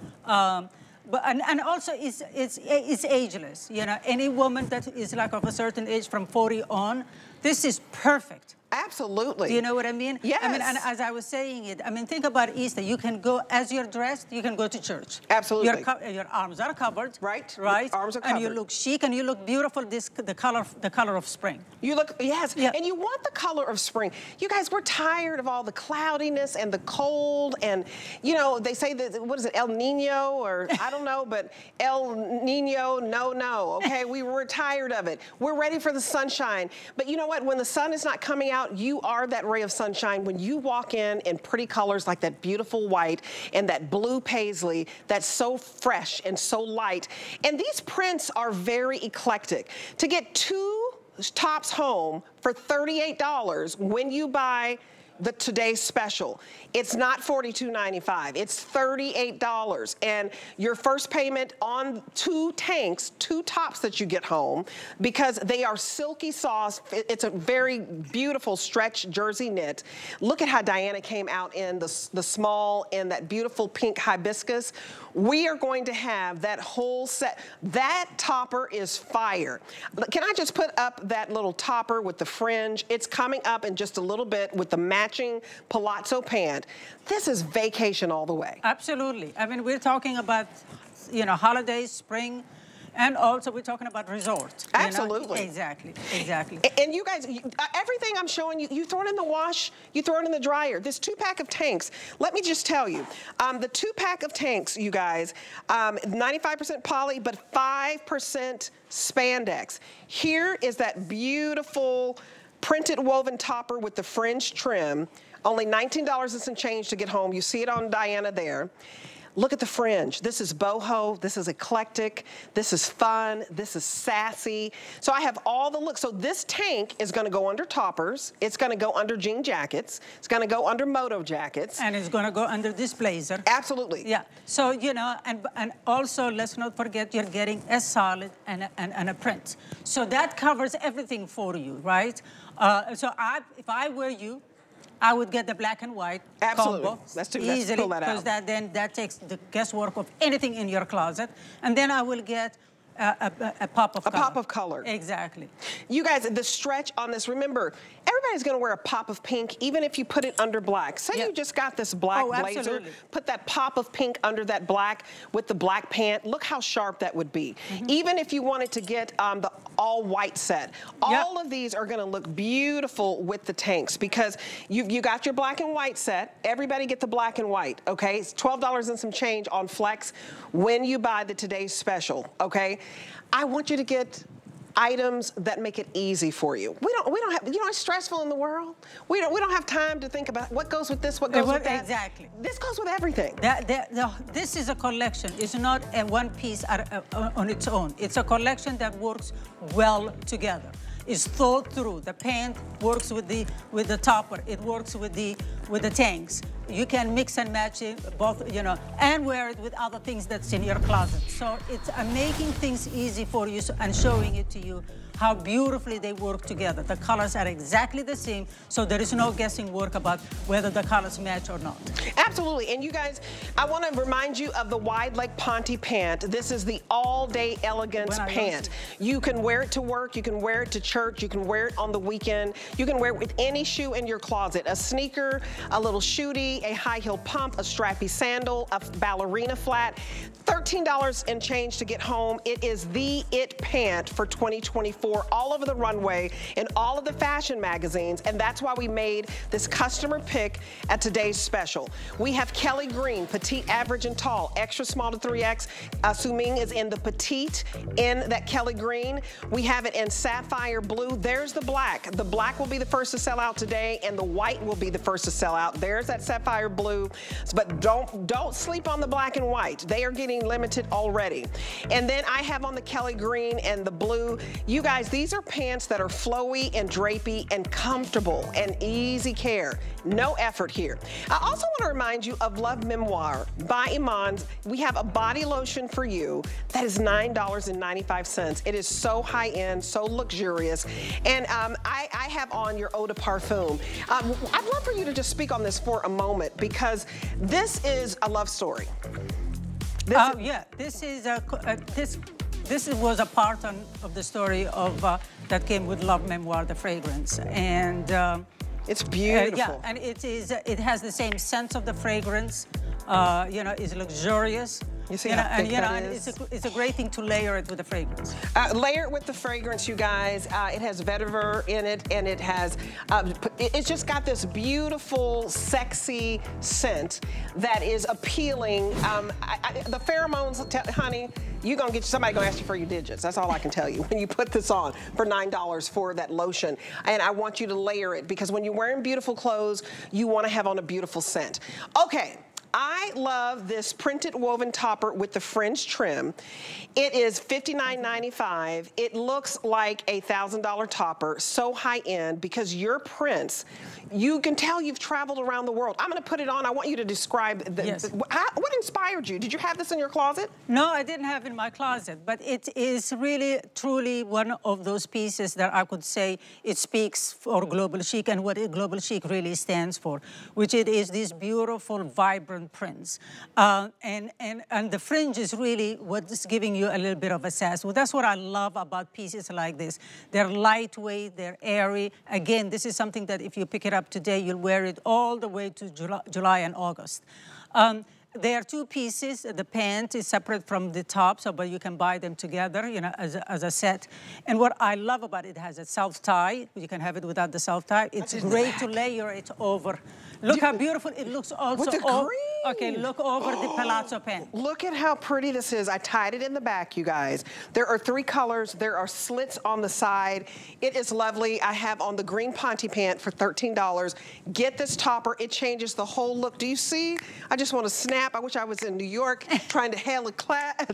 But also it's ageless, you know. Any woman that is like of a certain age from 40 on, this is perfect.
Absolutely.
Do you know what I mean?
Yes.
I mean, and as I was saying it, I mean, think about Easter. You can go, as you're dressed, you can go to church.
Absolutely.
Your arms are covered.
Right.
Right.
Arms are covered.
And you look chic and you look beautiful. The color of spring.
You look, yes.
Yeah.
And you want the color of spring. You guys, we're tired of all the cloudiness and the cold and, you know, they say that, what is it, El Nino or I don't know, but El Nino, no, okay? We're tired of it. We're ready for the sunshine. But you know what? When the sun is not coming out, you are that ray of sunshine. When you walk in pretty colors like that beautiful white and that blue paisley that's so fresh and so light. And these prints are very eclectic. To get 2 tops home for $38 when you buy the today's special. It's not $42.95, it's $38. And your first payment on 2 tanks, 2 tops that you get home, because they are silky soft. It's a very beautiful stretch jersey knit. Look at how Diana came out in the small and that beautiful pink hibiscus. We are going to have that whole set. That topper is fire. Can I just put up that little topper with the fringe? It's coming up in just a little bit with the matching palazzo pant. This is vacation all the way.
Absolutely. I mean, we're talking about, you know, holidays, spring, and also we're talking about resort.
Absolutely.
You know? Exactly, exactly.
And you guys, everything I'm showing you, you throw it in the wash, you throw it in the dryer. This 2-pack of tanks, let me just tell you, the 2-pack of tanks, you guys, 95% poly, but 5% spandex. Here is that beautiful printed woven topper with the fringe trim. Only $19 and some change to get home. You see it on Diana there. Look at the fringe. This is boho, this is eclectic, this is fun, this is sassy. So I have all the looks. So this tank is gonna go under toppers, it's gonna go under jean jackets, it's gonna go under moto jackets.
And it's gonna go under this blazer.
Absolutely.
Yeah, so you know, and also let's not forget you're getting a solid and a print. So that covers everything for you, right? So if I were you, I would get the black and white combo.
Let's
easily,
pull that out.
Because that takes the guesswork of anything in your closet. And then I will get a pop of color.
A pop of color.
Exactly.
You guys, the stretch on this, remember, everybody's gonna wear a pop of pink, even if you put it under black. Say you just got this black blazer,
absolutely.
Put that pop of pink under that black with the black pant. Look how sharp that would be. Even if you wanted to get the all white set. All of these are gonna look beautiful with the tanks because you got your black and white set. Everybody get the black and white, okay? It's $12 and some change on Flex when you buy the today's special, okay? I want you to get items that make it easy for you. We don't have, you know, it's stressful in the world. We don't have time to think about what goes with this, what goes with that.
Exactly.
This goes with everything.
This is a collection. It's not a one piece on its own. It's a collection that works well together. It's thought through. The pant works with the topper. It works with the tanks. You can mix and match it both, you know, and wear it with other things that's in your closet. So it's making things easy for you and showing it to you how beautifully they work together. The colors are exactly the same, so there is no guessing work about whether the colors match or not.
Absolutely, and you guys, I want to remind you of the wide leg Ponte pant. This is the all-day elegance pant. You can wear it to work, you can wear it to church, you can wear it on the weekend, you can wear it with any shoe in your closet. A sneaker, a little shootie, a high heel pump, a strappy sandal, a ballerina flat. $13 and change to get home. It is the it pant for 2024. All over the runway in all of the fashion magazines, and that's why we made this customer pick at today's special. We have Kelly Green, petite, average, and tall, extra small to 3X. Suming is in the petite in that Kelly Green. We have it in sapphire blue. There's the black. The black will be the first to sell out today, and the white will be the first to sell out. There's that sapphire blue, but don't sleep on the black and white. They are getting limited already. And then I have on the Kelly Green and the blue. You guys, these are pants that are flowy and drapey and comfortable and easy care. No effort here. I also want to remind you of Love Memoir by Iman. We have a body lotion for you that is $9.95. It is so high-end, so luxurious. And I have on your eau de parfum. I'd love for you to just speak on this for a moment because this is a love story. This
was a part of the story of that came with Love Memoir, the fragrance, and
it's beautiful.
Yeah, and it has the same sense of the fragrance. You know, it's luxurious.
You see how thick that is?
It's a great thing to layer it with the fragrance.
Layer it with the fragrance, you guys. It has vetiver in it, and it has, it's just got this beautiful, sexy scent that is appealing. The pheromones, honey, somebody gonna ask you for your digits. That's all I can tell you when you put this on for $9 for that lotion. And I want you to layer it because when you're wearing beautiful clothes, you wanna have on a beautiful scent. Okay. I love this printed woven topper with the fringe trim. It is $59.95. It looks like a $1,000 topper, so high-end, because your prints, you can tell you've traveled around the world. I'm gonna put it on. I want you to describe, what inspired you? Did you have this in your closet?
No, I didn't have it in my closet, but it is really, truly one of those pieces that I could say it speaks for Global Chic and what Global Chic really stands for, which it is these beautiful, vibrant prints. And the fringe is really what's giving you a little bit of a sass. Well, that's what I love about pieces like this. They're lightweight, they're airy. Again, this is something that if you pick it up today, you'll wear it all the way to July and August. There are two pieces. The pant is separate from the top, but you can buy them together, you know, as a set. And what I love about it, it has a self-tie. You can have it without the self-tie. It's great to layer it over. Look how beautiful it looks also.
With the green.
Okay, look over the palazzo pant.
Look at how pretty this is. I tied it in the back, you guys. There are 3 colors. There are slits on the side. It is lovely. I have on the green ponte pant for $13. Get this topper. It changes the whole look. Do you see? I just want to snap. I wish I was in New York trying to hail a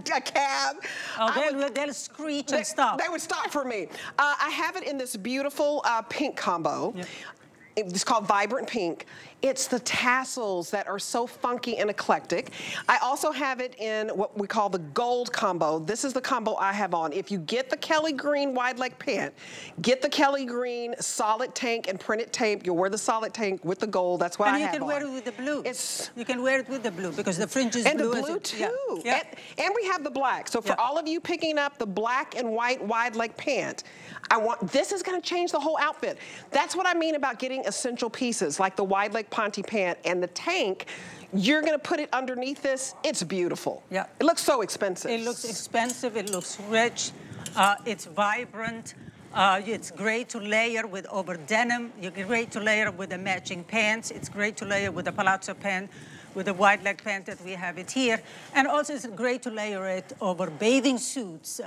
cab.
Oh, they'll screech and stop.
They would stop for me. I have it in this beautiful pink combo. Yep. It's called Vibrant Pink. It's the tassels that are so funky and eclectic. I also have it in what we call the gold combo. This is the combo I have on. If you get the Kelly Green wide leg pant, get the Kelly Green solid tank and printed tape. You'll wear the solid tank with the gold. That's what I have on.
And you can wear it with the blue. You can wear it with the blue because the fringe is blue.
And the blue too. Yeah. And we have the black. So for all of you picking up the black and white wide leg pant, this is gonna change the whole outfit. That's what I mean about getting essential pieces like the wide leg ponte pant and the tank. You're gonna put it underneath this. It's beautiful. Yeah. It looks so expensive.
It looks expensive, it looks rich, it's vibrant. It's great to layer with over denim. You're great to layer with the matching pants. It's great to layer with the palazzo pant, with the wide leg pant that we have it here. And also it's great to layer it over bathing suits.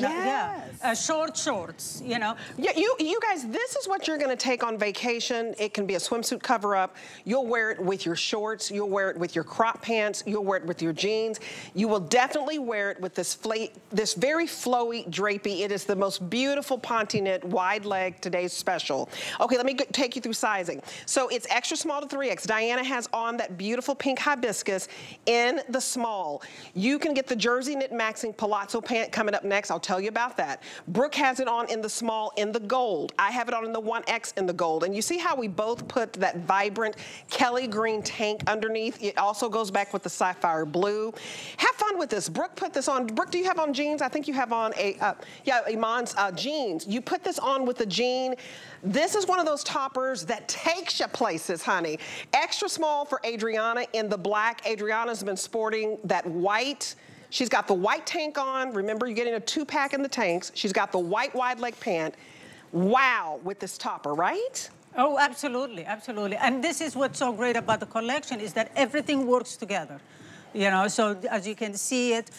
Short shorts, you know.
Yeah, you guys, this is what you're gonna take on vacation. It can be a swimsuit cover up. You'll wear it with your shorts. You'll wear it with your crop pants. You'll wear it with your jeans. You will definitely wear it with this very flowy drapey. It is the most beautiful ponte knit wide leg today's special. Okay, let me take you through sizing. So it's extra small to 3X. Diana has on that beautiful pink hibiscus in the small. You can get the jersey knit maxing palazzo pant coming up next. I'll tell you about that. Brooke has it on in the small in the gold. I have it on in the 1X in the gold. And you see how we both put that vibrant Kelly Green tank underneath? It also goes back with the sapphire blue. Have fun with this. Brooke put this on. Brooke, do you have on jeans? I think you have on Iman's jeans. You put this on with a jean. This is one of those toppers that takes you places, honey. Extra small for Adriana in the black. Adriana's been sporting that white. She's got the white tank on. Remember, you're getting a 2-pack in the tanks. She's got the white wide leg pant. Wow, with this topper, right?
Oh, absolutely, absolutely. And this is what's so great about the collection is that everything works together. You know, so as you can see it,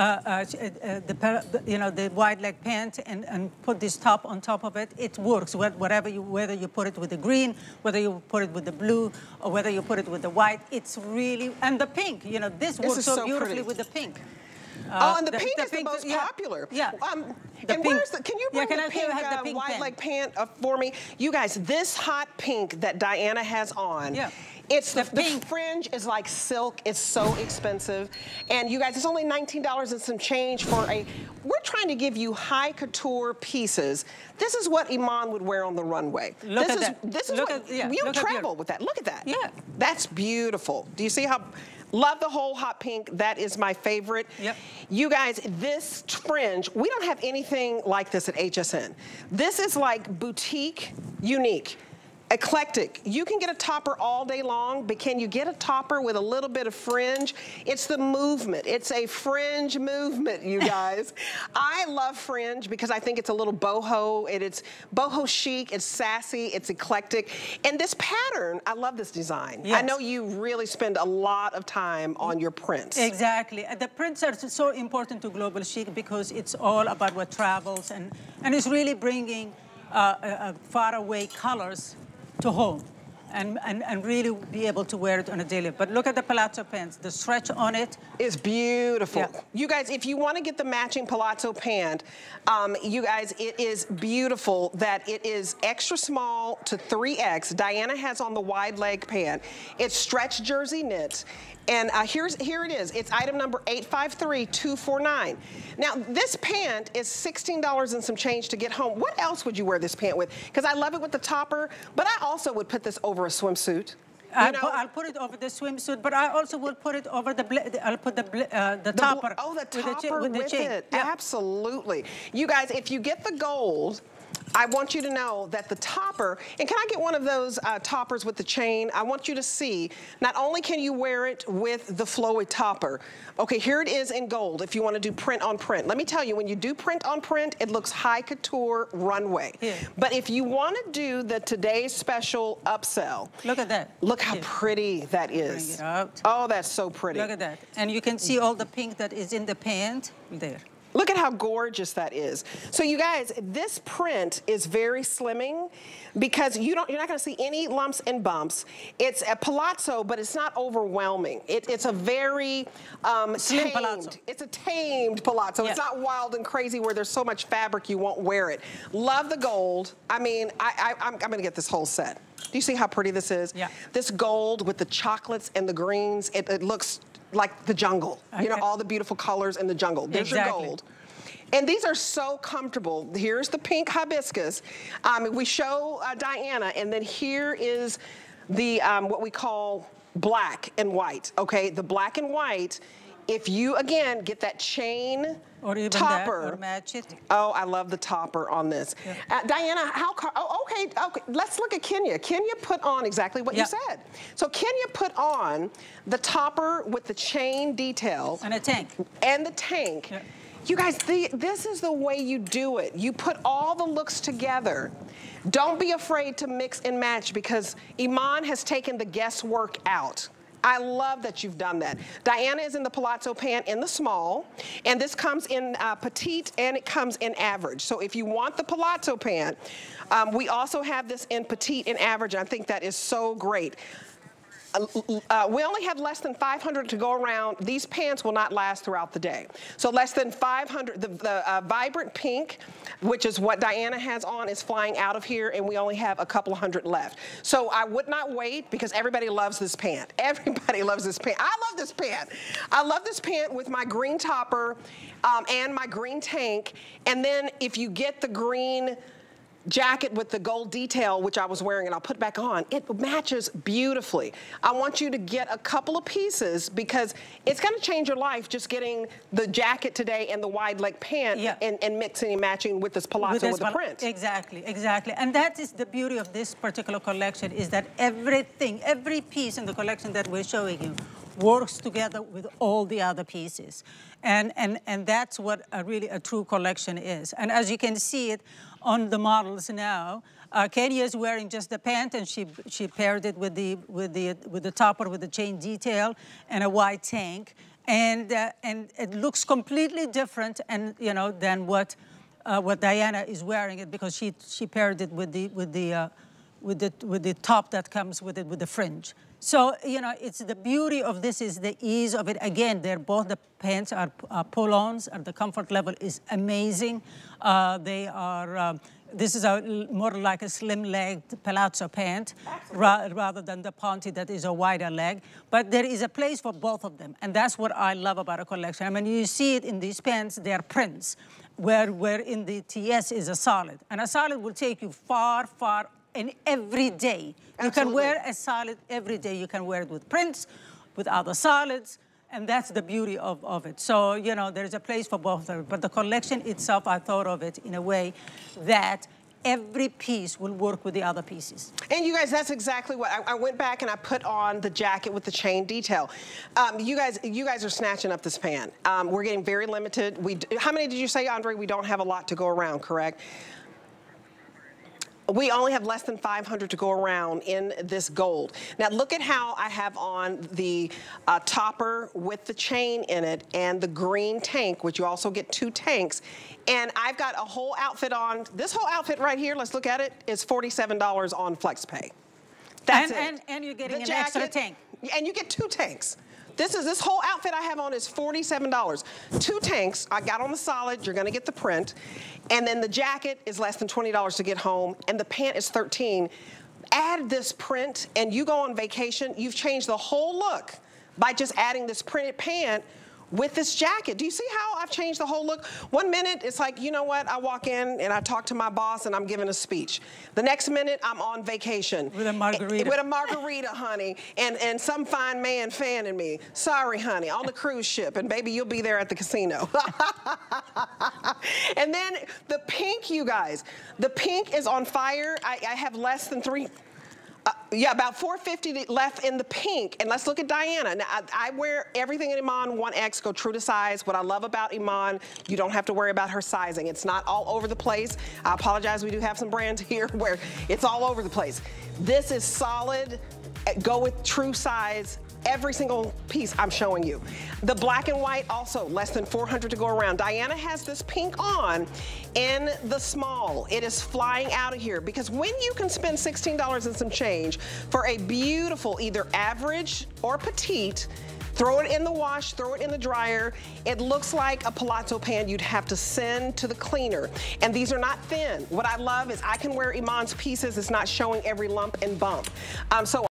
the wide leg pant and put this top on top of it, it works. Whether you put it with the green, whether you put it with the blue, or whether you put it with the white, it's really, and the pink, you know, this works so beautifully with the pink.
And the pink is the most popular.
Yeah.
And where's can you bring the pink wide leg pant for me? You guys, this hot pink that Diana has on, it's the fringe is like silk. It's so expensive. And you guys, it's only $19 and some change for we're trying to give you high couture pieces. This is what Iman would wear on the runway.
Look at that.
This is what, you travel with that. Look at that. Yeah. That's beautiful. Do you see how? Love the whole hot pink. That is my favorite. Yep. You guys, this fringe, we don't have anything like this at HSN. This is like boutique, unique, eclectic. You can get a topper all day long, but can you get a topper with a little bit of fringe? It's the movement. It's a fringe movement, you guys. I love fringe because I think it's a little boho. It's boho chic. It's sassy. It's eclectic. And this pattern, I love this design. Yes. I know you really spend a lot of time on your prints.
Exactly. The prints are so important to Global Chic because it's all about what travels and it's really bringing faraway colors to home. and really be able to wear it on a daily. But look at the palazzo pants. The stretch on it
is beautiful.
Yeah.
You guys, if you want to get the matching palazzo pant, you guys, it is beautiful that it is extra small to 3X. Diana has on the wide leg pant. It's stretch jersey knit. And here it is. It's item number 853249. Now, this pant is $16 and some change to get home. What else would you wear this pant with? Because I love it with the topper, but I also would put this over a swimsuit.
I'll put it over the swimsuit, but I also will put it over I'll put the topper.
Oh, the topper with it.
Yeah.
Absolutely. You guys, if you get the gold, I want you to know that the topper, and can I get one of those toppers with the chain? I want you to see, not only can you wear it with the flowy topper, okay, here it is in gold if you want to do print on print. Let me tell you, when you do print on print, it looks high couture runway. Yeah. But if you want to do the today's special upsell.
Look at that.
Look how pretty that is.
Bring it out.
Oh, that's so pretty.
Look at that. And you can see all the pink that is in the pant there.
Look at how gorgeous that is. So you guys, this print is very slimming because you're not going to see any lumps and bumps. It's a palazzo, but it's not overwhelming. It's a very
slim
tamed
palazzo.
It's a tamed palazzo. Yeah. It's not wild and crazy where there's so much fabric you won't wear it. Love the gold. I mean, I'm going to get this whole set. Do you see how pretty this is? Yeah. This gold with the chocolates and the greens, it looks like the jungle. Okay. You know, all the beautiful colors in the jungle. There's your gold. And these are so comfortable. Here's the pink hibiscus. We show Diana, and then here is the, what we call black and white, okay? The black and white, if you, again, get that chain
or even
topper.
That, or match it.
Oh, I love the topper on this. Yeah. Diana, okay, let's look at Kenya. Kenya put on exactly what you said. So Kenya put on the topper with the chain detail.
And a tank.
And the tank. Yeah. You guys, this is the way you do it. You put all the looks together. Don't be afraid to mix and match because Iman has taken the guesswork out. I love that you've done that. Diana is in the palazzo pant in the small, and this comes in petite and it comes in average. So if you want the palazzo pant, we also have this in petite and average, and I think that is so great. We only have less than 500 to go around. These pants will not last throughout the day. So less than 500, the vibrant pink, which is what Diana has on, is flying out of here, and we only have a couple hundred left. So I would not wait because everybody loves this pant. Everybody loves this pant. I love this pant. I love this pant with my green topper and my green tank. And then if you get the green jacket with the gold detail, which I was wearing and I'll put back on, it matches beautifully. I want you to get a couple of pieces because it's going to change your life just getting the jacket today and the wide leg pant and mixing and matching with this palazzo with the print.
Exactly, exactly. And that is the beauty of this particular collection, is that everything, every piece in the collection that we're showing you works together with all the other pieces. And that's what really a true collection is. And as you can see it on the models now, Kenya is wearing just the pant, and she paired it with the topper with the chain detail and a white tank, and it looks completely different, and than what Diana is wearing it, because she paired it with the top that comes with it with the fringe. So, it's the beauty of this is the ease of it. Again, both the pants are pull-ons, and the comfort level is amazing. They are, this is more like a slim-legged palazzo pant rather than the ponte that is a wider leg. But there is a place for both of them, and that's what I love about a collection. I mean, you see it in these pants, they're prints, where in the TS is a solid. And a solid will take you far, far, and every day. Absolutely. You can wear a solid every day. You can wear it with prints, with other solids, and that's the beauty of it. So, there's a place for both of them. But the collection itself, I thought of it in a way that every piece will work with the other pieces. And
you guys, that's exactly what, I went back and I put on the jacket with the chain detail. You guys are snatching up this pant. We're getting very limited. How many did you say, Andre? We don't have a lot to go around, correct? We only have less than 500 to go around in this gold. Now look at how I have on the topper with the chain in it and the green tank, which you also get 2 tanks. And I've got a whole outfit on. This whole outfit right here, let's look at it, is $47 on FlexPay. That's it.
And you're getting
the
an
jacket,
extra tank.
And you get 2 tanks. This whole outfit I have on is $47. 2 tanks, I got on the solid, you're gonna get the print. And then the jacket is less than $20 to get home, and the pant is $13. Add this print and you go on vacation, you've changed the whole look by just adding this printed pant with this jacket. Do you see how I've changed the whole look? One minute, it's like, you know what? I walk in and I talk to my boss and I'm giving a speech. The next minute, I'm on vacation.
With a margarita.
With a margarita, honey, and some fine man fanning me. Sorry, honey, on the cruise ship, and baby, you'll be there at the casino. And then the pink, you guys. The pink is on fire. I have less than 3... yeah, about $4.50 left in the pink. And let's look at Diana. Now, I wear everything in Iman 1X, go true to size. What I love about Iman, you don't have to worry about her sizing. It's not all over the place. I apologize, we do have some brands here where it's all over the place. This is solid. Go with true size. Every single piece I'm showing you. The black and white also less than 400 to go around. Diana has this pink on in the small. It is flying out of here because when you can spend $16 and some change for a beautiful either average or petite, throw it in the wash, throw it in the dryer. It looks like a palazzo pant you'd have to send to the cleaner. And these are not thin. What I love is I can wear Iman's pieces. It's not showing every lump and bump. So